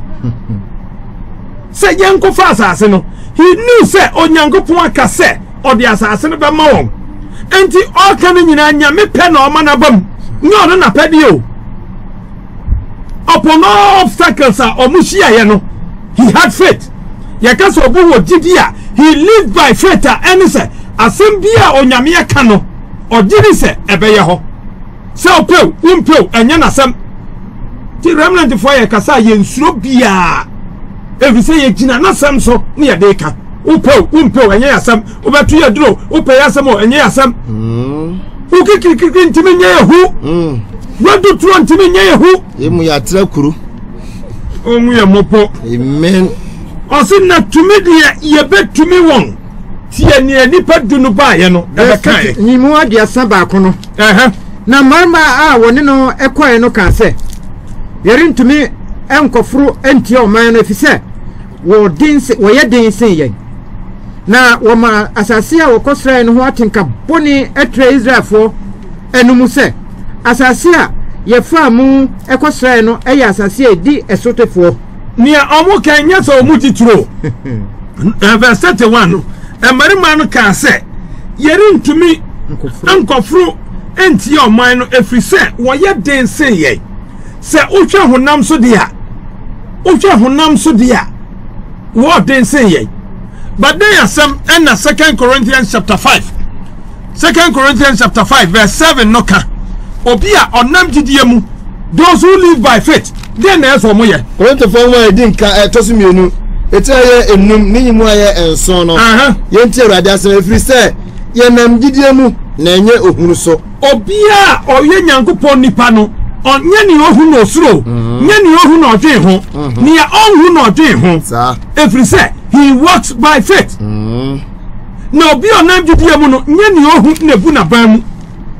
say yenkofa asase no he knew say Onyankopon aka say odi asase no be ma won enti o kan nyina nya me pe na o ma na bam nyo no na pe di o upon all obstacles are omushia yeno. He had faith. Yakaso obu wo gidia. He lived by faith and say asembia onyamia kano ogiri se ebeye ho. Se opew, umpew enya nasem. Ti remnant for ye kasa ye nsuro bia. Every say ye gina nasem so ne ye de ka. Upew, umpew enya yasem. Obetu ye duro, upe yasem o enya yasem. Mm. Ukikikiki ntimi nye hu. Mm. Wadu tro ntimi nye hu. Yemu ya trakuru. Omu ye mopo. Amen. Osin na tumi de ye betumi won. Tie ne nipa dunu ba ye no. Ebe kan. Ni mu ade asan ba ko no. Eh na marma a woni no ekoe no kan se. Yeri ntumi enkofuru entie o man no efise. Wo dinse wo ye dinse yen. Na wo ma asase a wo kosra no ho atenka boni etre Israelfo enumu se. Asase a ye fa mu ekosra no eye asase e di esotefo. Nia omu kenya so omu tituro. Verse thirty-one. Emarima no kan se yeri ntumi enkofuru entie o man no efrise wo ye dinse yen. Se utwe honam so dia. Utwe honam so dia. Wo dinse yen. But then asem na Second Corinthians chapter five. Second Corinthians chapter five verse seven no ka. Obi a onam gidie mu. Those who live by faith. Then na eso mo ye. Corinthians four one din ka etosimienu. Etiaye enum ninyimu aye enso no. Aha. Yenti Awurade asem efiri se ye nam gidie mu na enye ohunu so. Obi a oye Nyankopon nipa no. Onye ni ohunu osuro. Nye ni ohunu odwen ho. Ni ya ohunu odwen ho. Sa. Efiri se he walks by faith. Mm. Na obi onam gidie mu no nye ni ohunu na bu na ban mu.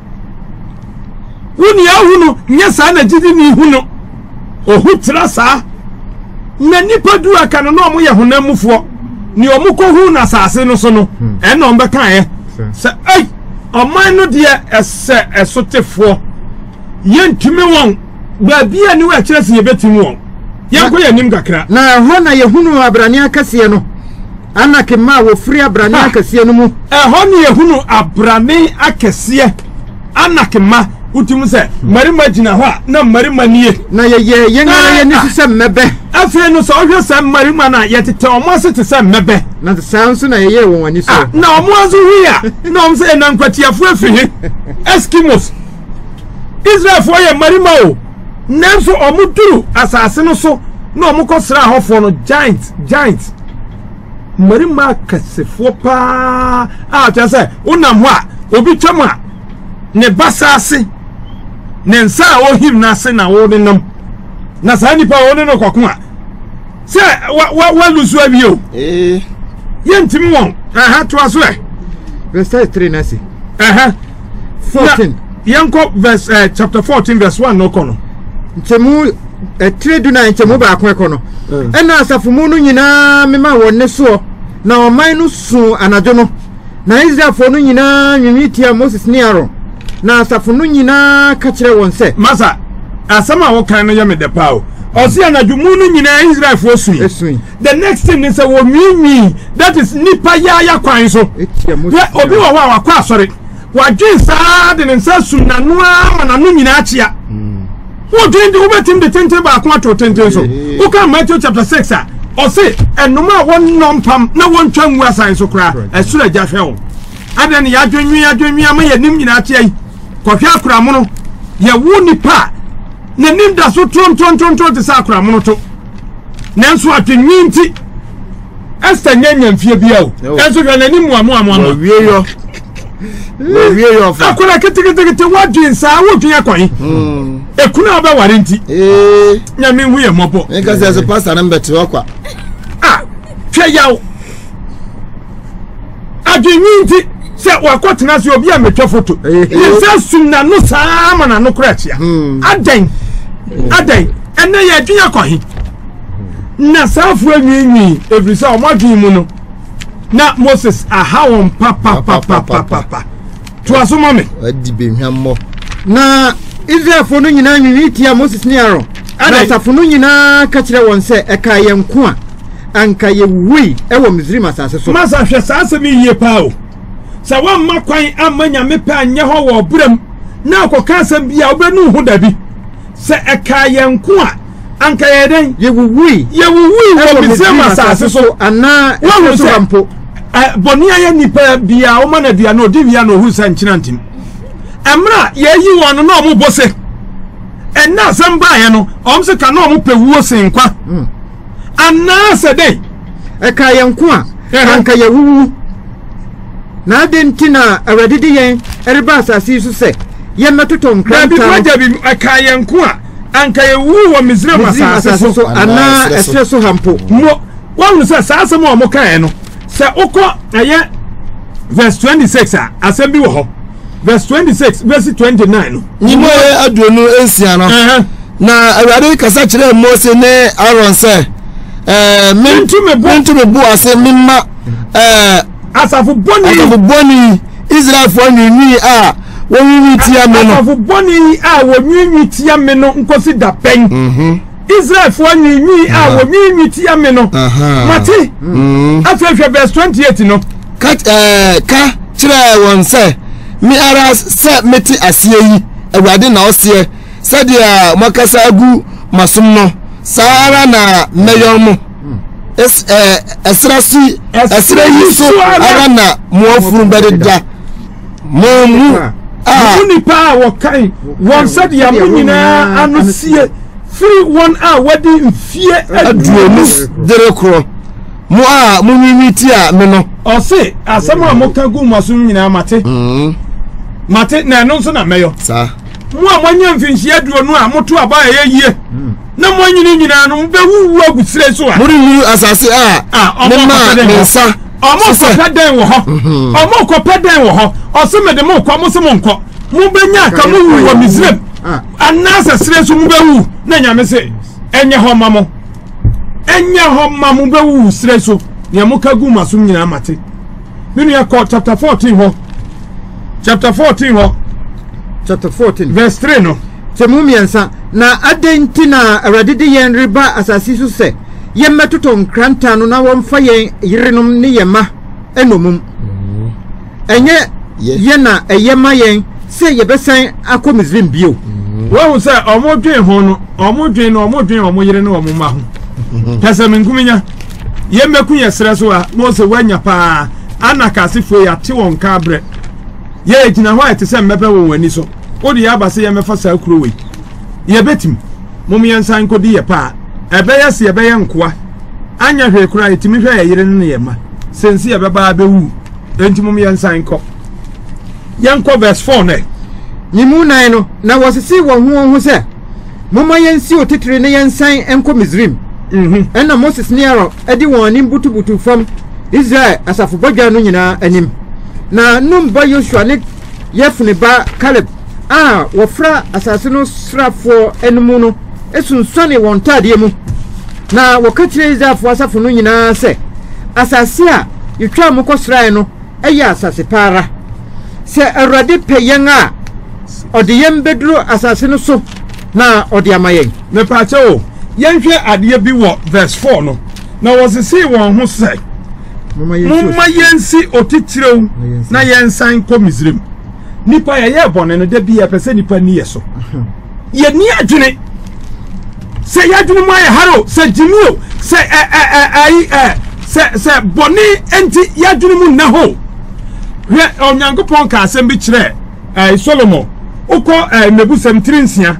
Wuni ya ohunu nye sa na gidi ni hunu. Ohu tra sa. Na nipa du aka no no mo ye honam mufo. Ni omu ko hu na asase no so no. E na ombe kan ye. Se ai oman no de ese esotefo. Ye ntumi won ba bia ni wa kire se ye betimi won. Ye ko ye nim kakra. Na ho na ye hunu abrane akase no. Anake ma wo free abrane akase no mu. E ho na ye hunu abrane akase. Anake ma utimu se marima jina ho na marima nie na ye ye ye ngara ye nisi se mebe afi no so hwe se marima na ye tete omo ase te se mebe na the sounds na ye ye won wani so na omo azu hia na omo se na nkwatiafo afi Eskimos Israel fo ye marima o nanso omo duru asase no so na omo kosra ahofo no giant giant marima kasefo pa a ta se unam ho a obi twam a ne basase ne nsa a ohim na se na wo de nam na sa nipa wo ne no kwako a se wa wa lusu abi o eh yentimi won aha to aso e verse three na si aha fourteen yanko verse uh, chapter fourteen verse one no kono ntemu three do na ntemu ba akon kono e na asafumu no nyina mema wo ne so na oman no su anajo no na Israel fo no nyina nwitia Moses ni Aaron na asafunu nyina ka kire won se masa asama wo kan no ye me de pawo osi anadwumu no nyina Israel fo sui the next thing is a wo nwi that is nipa ya ya kwan so obi wo wa wakwa asori wadwen saa de nsa sum na no ama na no nyina achia wo dwen de wo betim de tenten ba akwa to tenten so wo kan Matthew chapter six a osi enuma won nompam na won twanwu asan so kra esura jahwe wo adan ya dwenwi ya dwenwi ama ye nim nyina achia yi kohwe akura mu no ye wu nipa na nim da so ton ton ton ton te sa akura mu no to nanso atwenwi nti esta nyanya mfie bia o enso hwe na nim mu amu amu amu wie yo wie yo fa akura ketekete kete wadwen sa wodwen akwan mm ekuna ba ware nti eh nyame hu ye mopo nka se se pastor na mbete okwa ah hwe yawo adwenwi nti se wakotena se obi a metwa foto ye sum na no saa ma na no krachia adan adan ene ye adwia kwahi na safu anwinwi everisa o madwin mu no na Moses aha won papa papa papa to asoma me adi behwammo na Israel fo no nyina nwi tia Moses ni Aaron na safu no nyina ka kire won se eka ye nko a anka ye wi e wo Misrim asase so masa hwe saase mi yie pa o sa wa makwan amanya mepe anye ho wo buram na akoka asem bia obenu hu dabi se eka ye nko a anka yeden ye wuwi ye wuwi wo misem asase so ana wo so ampo boni aye nipa bia wo mana bia no divia no hu sanchinantim emra ye yi won no mo bose enna samba ye no om se ka no mo pewuo senkwa ana se dey e ka ye nko a anka ye wuwu na adentina awedidi yen ereba asase so se ye metoto nkranta bi waja bi e ka ye nko a anka ye wuwu wo misrem asase so ana esre so hampo mo wonu se sase mo mo kan no se uko aye verse twenty-six a asembi wo ho verse twenty-six verse twenty-nine ni mo aduonu ensia no na awade kasa kire Mose ne Aaron se eh mintu me bu mintu me bu ase mimma eh asafu boni asafu boni Israel fo nyinyi a wonwi tia me no asafu boni a wonwi tia me no nkosi da pen mhm Israel fo nyinyi a wonwi tia me no mate afefе verse twenty-eight no ka eh ka kire won se mi ara se meti asie yi awade na ose se dia makasa agu masum no sara na meyon mu es eh esrasi esra yi so ara na muofuru bededa mo mu ah uni pa wo kan won se dia mu nyina anosie free one a wadi mfie aduonu derekro mo a mo nwiti a me no o se asama mo ka gu masum nyina mate mm mate na no so na meyo sa mo a mwanya mfinhie aduonu a moto aba ye yie na mo nyini nyina no be wuwu agusire so a mo ri asase a me ma me sa omo ko peden wo ho omo ko peden wo ho o se me de mo ko mo se mo nko mo benya ka mo wu wo misrem anasa sire so mo be wu na nyame se enye ho mamo enye ho mamo be wu sire so ne mo ka gu masum nyina mate ninu ya ko chapter fourteen ho chapter fourteen ho chapter fourteen verse three no temumiensa na adentina awradidi yen riba asasi so se ye metoto nkranta no na wonfa yen yirenom ne yema enomum enye ye na eyema yen se ye besan akomizrim bio wo se omodwen ho no omodwen no omodwen omoyire no omoma ho pese menkuminya ye meku ye sere so a no se wanya pa anakase fo ya te won ka bre ye gina ho ate se mebe won wani so odi ya base ye mefa sa kuro we ye betim momiyan san kodi ye pa ebe ye se ebe ye nkoa anya hwe kura etimi hwe ye yire no ye ma sensi ye beba abewu enti momiyan san ko yanko verse four ne nimu nan no na wasisi wo ho ho se moma yensi otitire ne yensan enko Misrim mhm ena Moses ne Aaron edi won ni butu butu fam Israel asafu bodwa no nyina anim na numba Joshua ne Yefune ba Caleb ah wofra asase no srafo enmu no esunsane won tade mu na wokatire Israelfo asafu no nyina se asase a yitwa mu kosrae no eya asase para se Awurade peyen a ode yem beduro asase no so na ode amayen me pache o yenhwe ade bi wo verse four no na wosisi won ho se mumma yensi otitirew na yensan ko Misrim nipa ye ye bone no de bi ye pese nipa ni ye so ye ni adwene se ye adwene mo ye haro se jimio se eh eh eh eh se se bone enti ye adwene mu na ho hwe onyankopon ka asem bi kire eh Solomon uko eh mebusam trinsia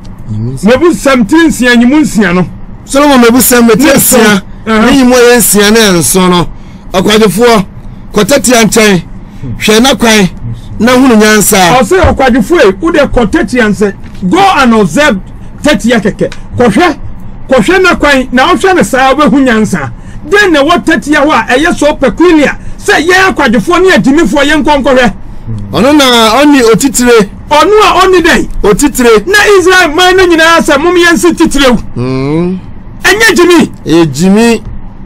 mebusam trinsia nyimunsia no Solomon mebusam trinsia ni mo ye nsia na enso no okwadefo kotati anchen hwe na kwan na hunu nyansa o se okwadefo e ude kotati anse go and observe thirty yakeke kohwe kohwe na kwan na ohwe ne saa obehu nyansa den ne what thirty ya wa eye so peculiar se ye akwadefo ne adimifo ye nkonkohwe ono na oni otitire onu a oni dai otitire na Israel man no nyina asa mum yensi titire mm enye jimi e jimi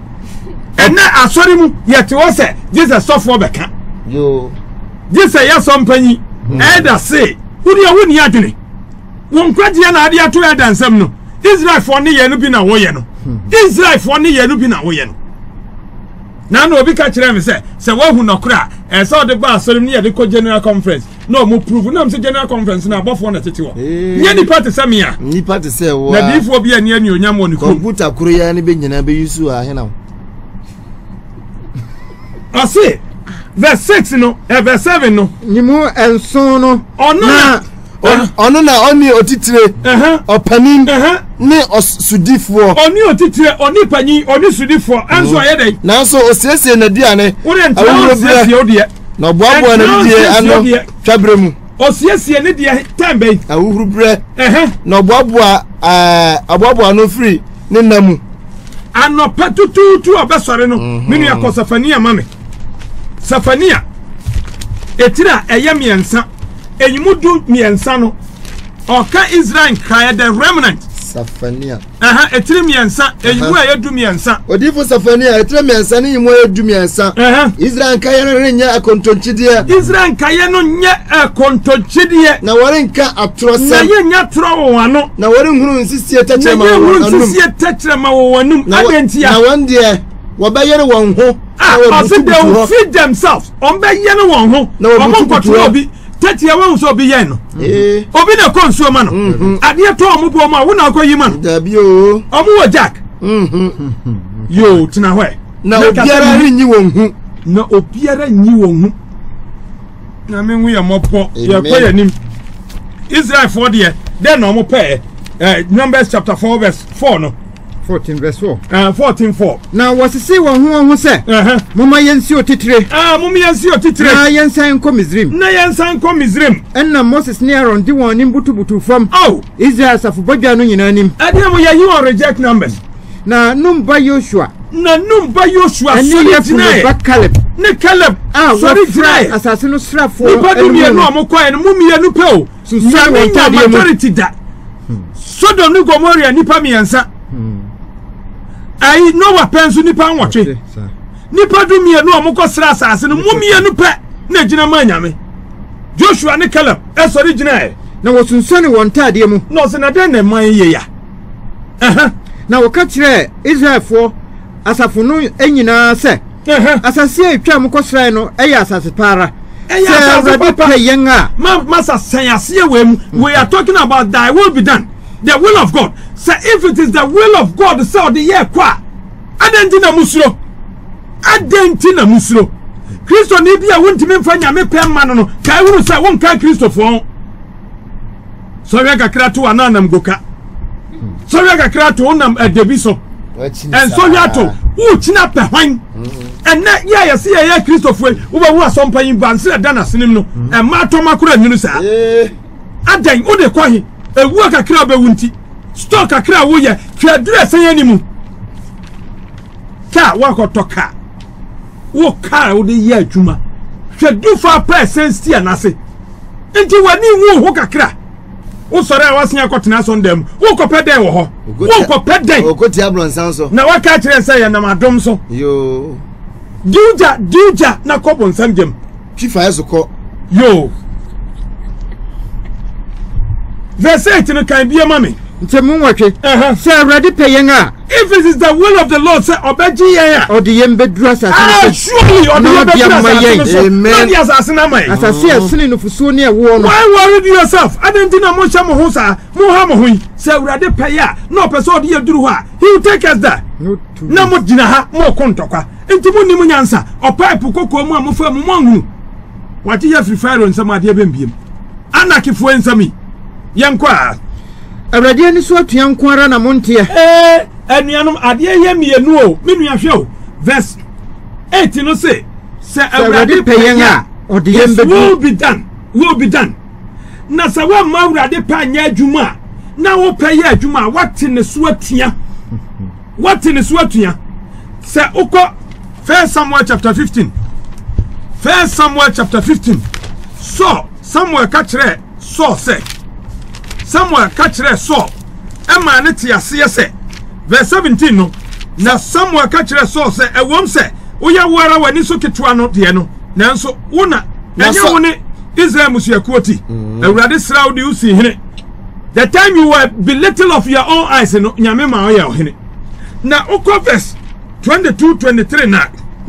ena asori mu yete wo se Jesus sofo beka yo Jesus ya so mpanyi e da se wuri a woni adwene won kwaje na ade ato ya dansam no Israel fo ne ye no bi na wo ye no Israel fo ne ye no bi na wo ye no na no obi ka kire me say say wa hu nokra e say de ba asori ne ye de ko general conference no mo prove na me say general conference na abofo na tete wo nye ni party say me a ni party say wo na bifo bi ani ani onyam wo ni computer kuro ya ne be nyina be yusu a he na I say verse six no eh, verse seven no nimu enson no ona ono na oni otitire eh opanin eh ne osudifo oni otitire oni panyi oni sudifo anso ayede na so osiesie na duane wore ntawo osiesie odie na boabo na die ano twabremu osiesie ne die tembe awuhuru bre eh na boabo a aboabo no free ne namu ano patututu obesore no minu yakọ Safania mame Safania etira eye miensa eyimudu miensa no oka Israel kaya the remnant Safania aha etira miensa eyimu ayedu miensa odifo Safania etira miensa ni yimu ayedu miensa aha Israel kaya no renya akontonchidie Israel kaya no nye akontonchidie na warenka atrosa na ye nya tro wano na warenhuru nsisie tachrema na ye huru nsisie tachrema wanum adentia na wandie wabayere won ho ah so they will feed themselves on be ye no won ho omo kwotro obi tatia wan so obi ye no eh obi na konsuo ma no ade to omo bo ma wo na akoyi ma no dabi o omo wo jack mhm yo tina hwe na obiara rinyi won hu na obiara nyi won hu na me hu ye mopo ye kwa ye nim Israel for there then omo pay eh Numbers chapter four verse four no fourteen verse four uh fourteen four na wasisi won hu won se eh moma yensi otitire ah mum yensi otitire na yensan ko Misrim na yensan ko Misrim enna Moses ne Aaron di won nim butubutu fam oh Israel safu bodwa no nyina nim ade mo ye you reject Numbers na numba Joshua na numba Joshua sorry tonight ba Caleb ne Caleb ah sorry tonight asase no srafo ni ba du mi no amokoye no mum ye no pe o susan won tade majority da Sodom ni Gomorrah nipa miensa ai no wa pensu nipa nwotwe nipa du mi no amukọ sra asase no mum ye no pe na gina ma nyame Joshua ne Caleb e sorry gina e na wosunsane won tade mu no se na den na man ye ya eh na woka kire Israelfo asafo no enyina se eh asase etwa mukọ sra no eya asase para eya asase papa yen a ma masa sayase we we are talking about thy will be done the will of God. So if it is the will of God, so the year kwa adentina musro adentina musro Christo ni bia wontimi mfa nyame pem ma no no kai wuru sa won kan Christo fo so we kakra to ananam goka so we kakra to onam adebi so en so ya to u china pe hwan en na ya ya se ya Christo fo wo ba wo asompa yin ban se da na senim no en ma to makura nyunu sa eh adan o de kwahi ewu kakra ba wunti stock kakra wo ye twadure sanya ni mu ka wa ko toka wo ka wo de ye adwuma hwedu fa percent tia na se enti wani wu ho kakra wo sore a wasen akotena so ndam wo ko peden wo ho wo ko peden wo ko ti ablon san so na wa ka kire say na madom so yo duja duja na ko bon sam dem fifa yeso ko yo verse eight no kan bia mame ntemu nwotwe eh se awrade peyen a if it is the will of the Lord say obeji yen a odi yem bedura asase ah surely odi yem bedura asase amen yes asase mai asase asene no fusuo ne ewo no why worry yourself adentina mo hye mo ho sa mo ha mo ho se awrade peya na opese odi yeduru ho a he will take us there na mo gina ha mo kontokwa enti mo nim nyansa opipe kokko mu amofa mu mo anhunu wati ya free fire nsam ade bembiem anakifo nsami yenkwa awrade ni so atua nko ara na monte eh anuanom ade ye mienu o menua hwe o verse eight no say say awrade peyen a odi yem be will be done will be done na sa wa ma awrade pa nya adwuma na wo peye adwuma what ne so atua what ne so atua say uko First Samuel chapter fifteen First Samuel chapter fifteen so Samuel kachre so say Samuel kachre so ema ne ti ase se verse seventeen no na Samuel kachre so say ewom say oya wara wani so ketwa no de no nanso wona enye woni Israel musuakuoti awurade srawo de usi hene the time you were belittle of your own eyes no nyame ma oya hene na uko verse twenty-two twenty-three na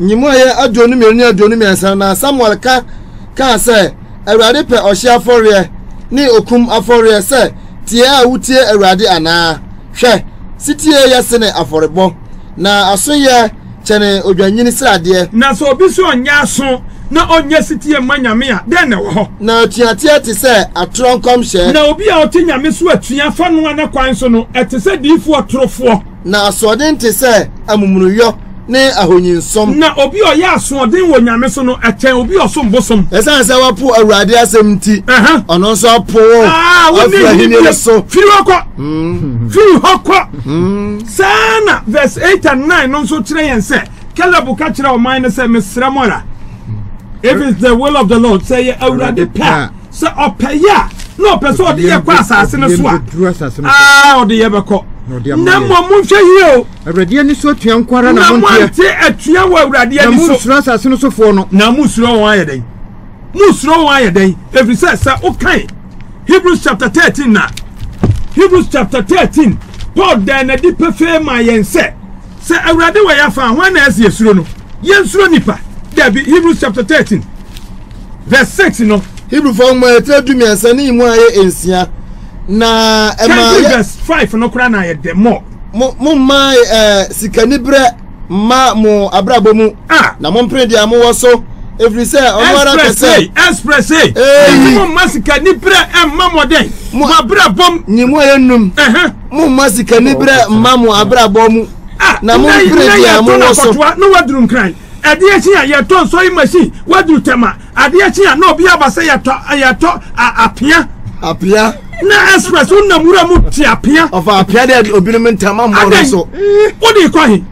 Nyimuaye adwonu mienu adwonu miensa na Samuel ka ka say Awurade pe ohye afore ni okum afore say tie a wutie Awurade ana hwe sitie yese ne aforebo na asoye chene odwanyini srade na so obi so onya aso na onye sitie manyame a den ne wo ho na tuatia te say atronkom hye na obi a otinyame so atua fa no ana kwan so no ete say diifo otorofo na asoden te say amumunuyo ne ahonyinsom na obi o ya asoden wo nyame so no ete obi oso mbosom esan se wapo Awurade asem ti ono so apo ah woni ni so firi hokọ firi hokọ sana verse eight and nine no so kire yen se Caleb ka kire o man se mesramora if it's the will of the Lord say Awurade pa se opeya no person ode ye kwa asase ne so ah ode ye beko na mo mo hwe hie o Awurade ani so tua nkwara na mo ntia na mo te atua wo Awurade ani so na mo suro asase no so fo no na mo suro won ayeden mo suro won ayeden every say say okay Hebrews chapter thirteen na Hebrews chapter thirteen Paul dan na di pefe ma yen se se Awurade wa ya fa ho na ase suro no yen suro nipa Dabi Hebrews chapter thirteen verse six no Hebrew for mo etedu miensa ni mu aye ensia na ema verse five no kura na ye de mo mo ma eh sikanibre ma mo abrabo mu ah na mo mpre dia mo wo so every say onwara kese express eh mo ma sikanibre em ma mo den mo abrabo ni mo yenum eh mo ma sikanibre ma mo abrabo mu na mo mpre dia mo wo so no waduru nkran ade echi a ye ton so machine waduru tema ade echi a no obi abase ye to ye to apia apia na express unna mura mu ti apia of apia de obi no ntama mo no so odi kwa hi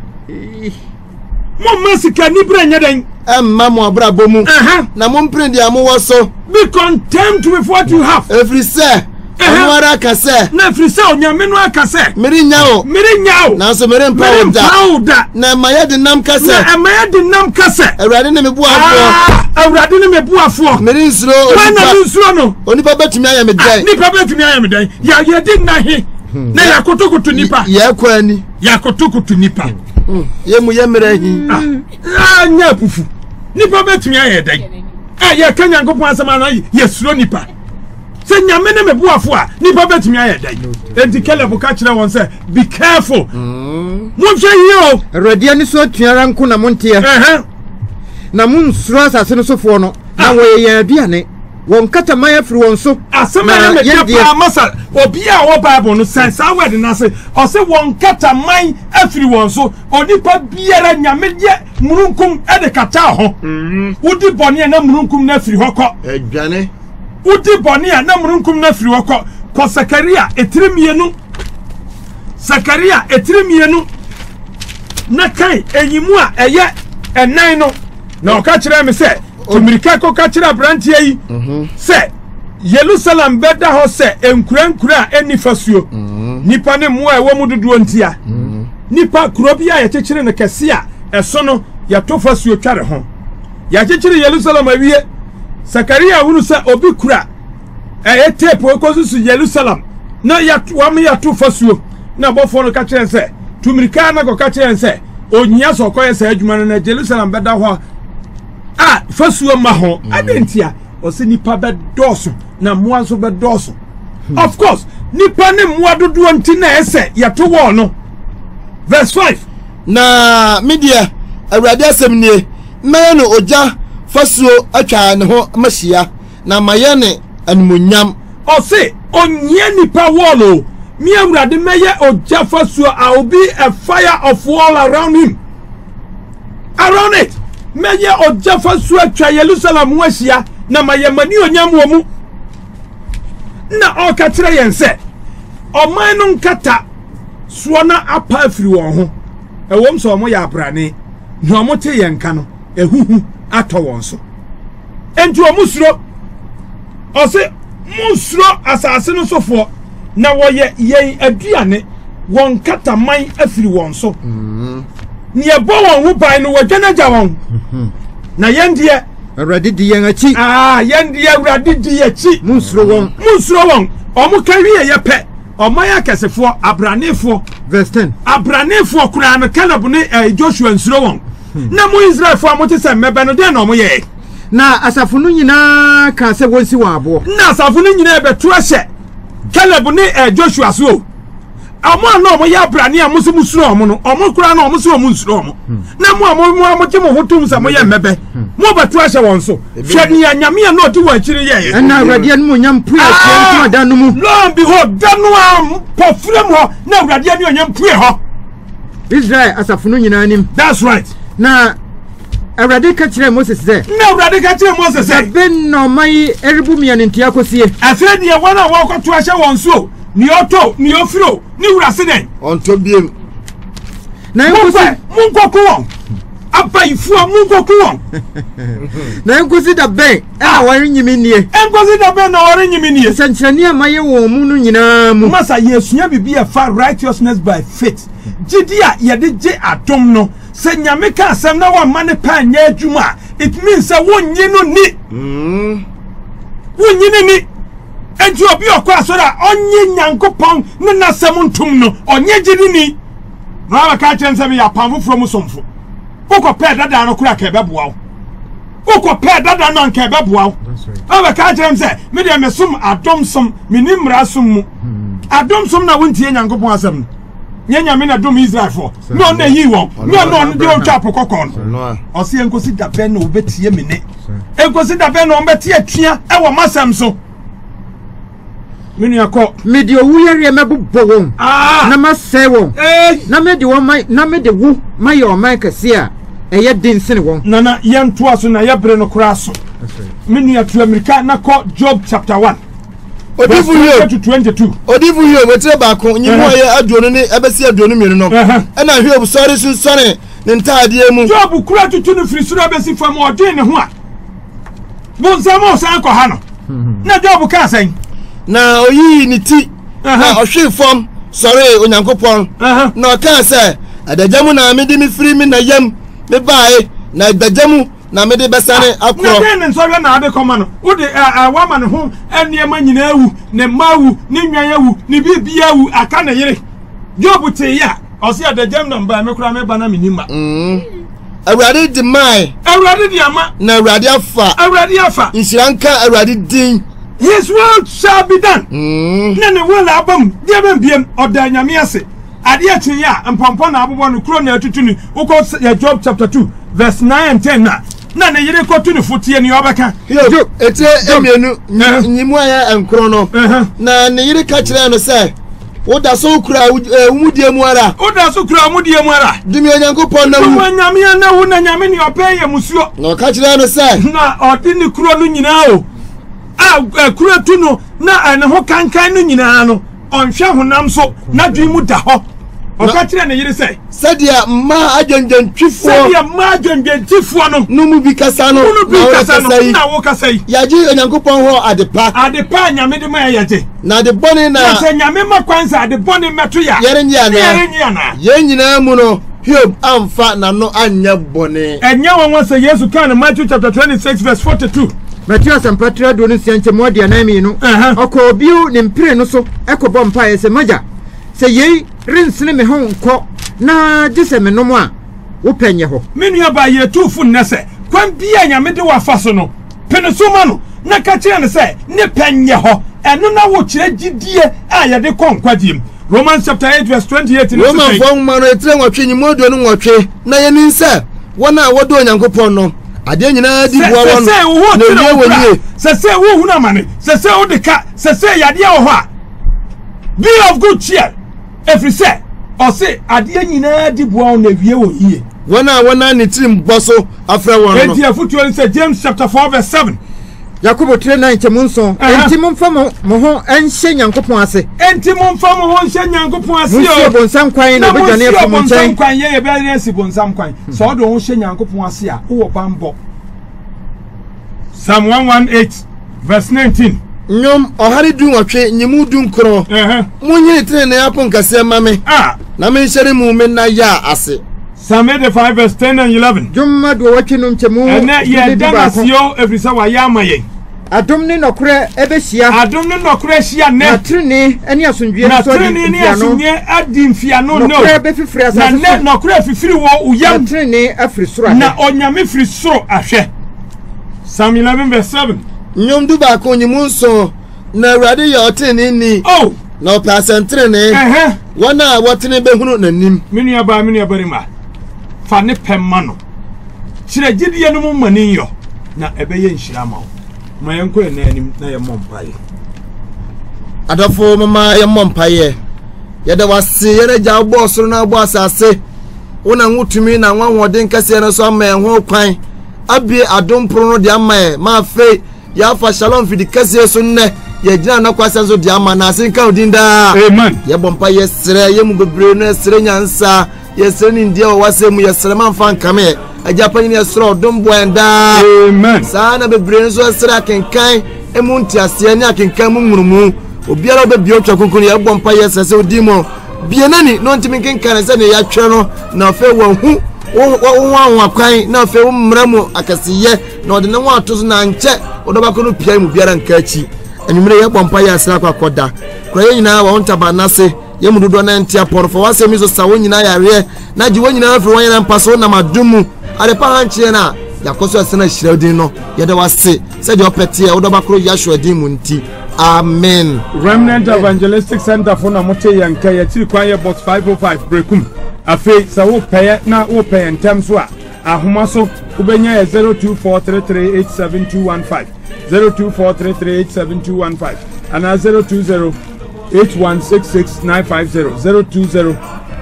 mo masika ni bra nya den emma mo abrabo mu na mo mpre dia mo wo so be content with what you have every say onwara kase na every say onyame no akase meri nya o meri nya o na so meri mpa da na maye de nam kase na maye de nam kase Awurade ne mebu afo Awurade ne mebu afo meri nsuro onipa nsuro no onipa betumi aye me dan nipa betumi aye me dan ya ye di na he na ya kotokoto nipa ya kwani ya kotokoto nipa ye mu ye mere hi ah nya pufu nipa betumi aye dan ah ya kanya ngopon asema na ye suro nipa se nyame ne mebu afo a nipa betumi aye dan enti Caleb ka kire won se be careful mo hwe yi o Awurade ani so tuara nko na mo ntia eh na mo nsuro asase no so fo no na wo ye aduane won kata man afiri won so asema na me dia masa obi a wo Bible no sense a word na se o se won kata man afiri won so onipa biara nyame die murunkum e de kata ho wudi bone na murunkum na afiri hokọ adwane wudi bone na murunkum na afiri hokọ ko Sakaria etirimienu Sakaria etirimienu na kai enyimu a eye enan no na o ka kire me se Tumirika ko ka kire brantie yi se Jerusalem beda ho se enkurankura eni fasuo nipa ne mo a ewo mu dodo ntia nipa kuro bia ye kekere ne kese a eso no ya to fasuo tware ho ya kekere Jerusalem awie Sakaria wuru se obi kura eye tape ko susu Jerusalem na ya wa me ya to fasuo na bofo no ka kire se Tumirika na ko ka kire se onyia so ko ye se adwuma no na Jerusalem beda ho ah fasuo ma ho adentia o se nipa be doso na moa so be doso of course nipa ne moa dodo nti na ese ya to wo no verse five na media Awurade asem nie me no oja fasuo atwa ne ho mahia na maye ne anumunyam o se onye nipa wolo mi Awurade meye oja fasuo I will be a fire of wall around him around it meye oja fasuo atwa Jerusalem wahia na maye mani onyam wo mu na o ka kire yen se o man no nkata so na apa afiri won ho e wom so mo ya abrane na o mo te yen ka no ehuhu ato won so enti o musuro o se musuro asase no sofo na wo ye yen aduane won kata man afiri won so ni e bo won hu bai no wo dwanaja won na yen die Awurade di yen achi ah yen die Awurade di achi munsuro won munsuro won omo ka wie ye pe omo ya kesefo abranefo verse ten abranefo kura no Caleb ne Joshua nsuro won na mo Israel fo mo te se mebe no de na mo ye na asafo no nyina ka se wonsi wa abo na asafo no nyina be to ahye Caleb ne eh, Joshua so amo na omo ya brane a mo se musuro omo no omo kura na omo se omo nsuro omo na mo amo mo amo mo hotum sa mo ye mebe mo ba to ahye won so hwe ni anyame na odi wa chiri ye na awrade no nyam pue a dan no mu lo and behold dan no am pofrem ho na awrade no nyam pue ho Israel asafo no nyina nim. That's right. Na awrade ka kire Moses ze na awrade ka kire Moses ze ben no mai eribu mi anentia kosie afa ni e wona wo kwato ahye won so ni oto ni ofiro ni wurase den onto biem na enkosi munkoku won apa ifu munkoku won na enkosi da ben e wori nyimi nie enkosi da ben na wori nyimi nie sanchani amaye wo mu no nyina mu masa yesua bibi e fa righteousness by faith jidia ye de je atom no se nyame ka asem na wa mane pa nya adwuma it means say wonyi no ni mm wonyi ni ni enti obi okọ asora onye nyankopon ne na asem ntum no onye gidi ni na ba ka chen se ya pamfo from somfo ukọ pe dada no kura ka beboa wo ukọ pe dada no nka beboa wo ba ka chen se me de mesum adom som minimra som mu adom som na wontie nyankopon asem nyanya me na dom Israel for no na yi won no no de o twa pokokon o se enkosi da ben no betie me ne enkosi da ben no betie atua e wo masam so menu akọ me de owuyare mebobbo won na masɛ won na me de won mai na me de wu mai o mai kase a eye din sene won na na yento aso na yebre no kura so menu atu America na kọ Job chapter one Odivu yo to twenty-two Odivu yo wetre baako nyimu aye aduonu ne ebesi aduonu mienu no e na hwe obusori sunsore ne ntaade mu Job kura tutu no firi sura besi fam odin ne ho a bonzamo san ko ha no na Job ka san na oyi ni ti na ohwe fam sori onyankopon na o ka se adajamu na me de mi firi mi na yam me bae na adajamu na me de besane akro na den so na ade koma no wo de wa ma ne ho eniema nyina awu ne mawu ne nwan awu ne bibia awu aka na yire Job te ya o se adajam na mba me kura me ba na menima mm awrade di mai awrade di ama na awrade afa awrade afa nsiranka awrade din his will shall be done mm na ne will abam dia bam biem odanyame ase ade atin ya mpompo na abobo no kro na atutu ni uko Job chapter two verse nine and ten na na ne yire kotu ni futie ni obeka yo ete emienu nyimu aya enkro no na ne yire ka kire no se woda so kura umudie mu ara woda so kura umudie mu ara dimi onyankopon na wu nyame na wu na nyame ni opeye musuo no ka kire no se na odi ni kuro no nyina o a kuro tu no na ne ho kankan no nyina no onhwe honam so na dwi mu da ho oka kire ne yire se sadia ma ajonjentwifo sadia ma ajonjentifo no no mu bi kasa no no bi kasa no na wo kasa yi yaji onyankopon ho adepa adepa nyame de ma yaje na de boni na se nyame ma kwanza ade boni meto ya yere nya na yere nya na ye nyina mu no Hiob amfa na no anya boni enya won se Yesu kan Matthew chapter twenty-six verse forty-two Matthew sampatra do no sianche modia na mi no okọ biu ne mpire no so ekobo mpa ye se maja se ye rinsene me ho nko na gise me no mo a wo penye ho menu aba ye tufu nnese kwan bia nyame de wa fa so no penosoma no na ka kire ne se ne penye ho eno na wo kire gidie a ye de konkwadiem Romans chapter eight verse twenty-eight no Roman fon maro etre nwotwe nyimodo no nwotwe na ye ni nse wona wodo onyankopon no ade nyina di buwa won se se wo tire wo se se wo hu na mane se se wo de ka se se yade wo ho a be of good cheer every say or say ade nyina di buwa won na wie wo hie wona wona ne tirim boso afra won no enti afutuo say James chapter four verse seven Yakobo three nine chemunso enti momfa mo ho enhye nyankopon ase enti momfa mo ho enhye nyankopon ase o bonsam kwan na bodwane afom nchen bonsam kwan ye ye be asi bonsam kwan so do ho enhye nyankopon ase a wo bambo Psalm one eighteen verse nineteen nyom ohari du nwotwe nyimu du nkro eh munyi tene ne apon kase mame ah na me hyere mu me na ya ase Psalm eighty-five verse ten and eleven jumma do watwe no nchemu ene ye danasio efrisa wa ya maye adom ne nokure ebesia adom ne nokure hia ne atrene ene asundwe na atrene ne asundwe adi mfiano no nokure befifiri asase na ne nokure fifiri wo uyam atrene afiri soro na onyame firi soro ahwe Psalm eleven verse seven nyom du ba ko nyimu nso na awurade yɛ ɔtene ni oh na ɔpɛ asɛntere ne eh wɔn a wɔtene behunu n'anim menu aba menu abarima fa ne pemma no kyerɛ gidie no mu mani yo na ɛbɛyɛ nhyira ma wo ma yɛnkɔ yɛ nanim na yɛmmɔ mpaeɛ adɔfo mama yɛmmɔ mpaeɛ yɛda wase yɛda gya bɔ soro na bɔ asase wona nwotumi na nwanwoden kɛseɛ no so ama yɛn ho kwan abie adompro no de ama yɛ ma afei yɛafa shalom fidi kɛseɛ so nnɛ yɛgyina na kwasɛ so de ama na ase nka odin daa amen yɛbɔ mpaeɛ srɛ yɛmu bebree no srɛ nyansa yɛsrɛ ne ndiɛ wɔ wase mu yɛsrɛ ma mfa nkame agya panyin yɛsrɛ ɔdom bɔ yɛn daa amen saa na bebree nso srɛ akenkan emu ntiaseɛ ne akenkan mu nwurumu obiara obɛbie otwa konkon yɛbɔ mpaeɛ srɛ sɛ odi mu bienani no ntimi nkenkan sɛ ne yɛatwerɛ no na afei wɔn hu wo wa kwan na afei wo mmra mu akasiyɛ na ɔde ne ho ato so na nkyɛ ɔdɔbako no pia mu biara nka akyi anwumere yɛbɔ mpaeɛ asrɛ akɔ akɔda kora yɛ nyinaa wɔ ntaba nase yɛmu dodo na ntia pɔrɔfo wasɛm so sa wo nyinaa yareɛ na gye wo nyinaa afiri wɔn yɛn mpa so nam adom mu ade pa hankyɛ na yakoso asena hyira din no yɛda wase sɛ de ɔpɛte a wodɔbakoro yɛahwɛ din mu nti amen. Remnant Evangelistic Center for na mote yanka yɛtiri kwan yɛ box five oh five brekum afei sɛ wo pɛyɛ na wo pɛyɛ ntɛm so a ahoma so wobɛnya yɛ zero two four three three eight seven two one five zero two four three three eight seven two one five ana zero two zero eight one six six nine five zero zero two zero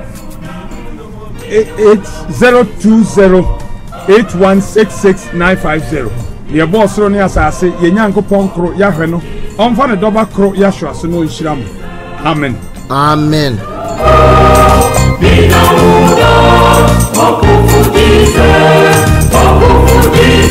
eight zero two zero eight one six six nine five zero ye boss ro ne asase ye nyankopon kro yahwe no onfa ne doba kro yahwe aso no nhyira mo amen amen Bina uda, wakufu dize, wakufu dize.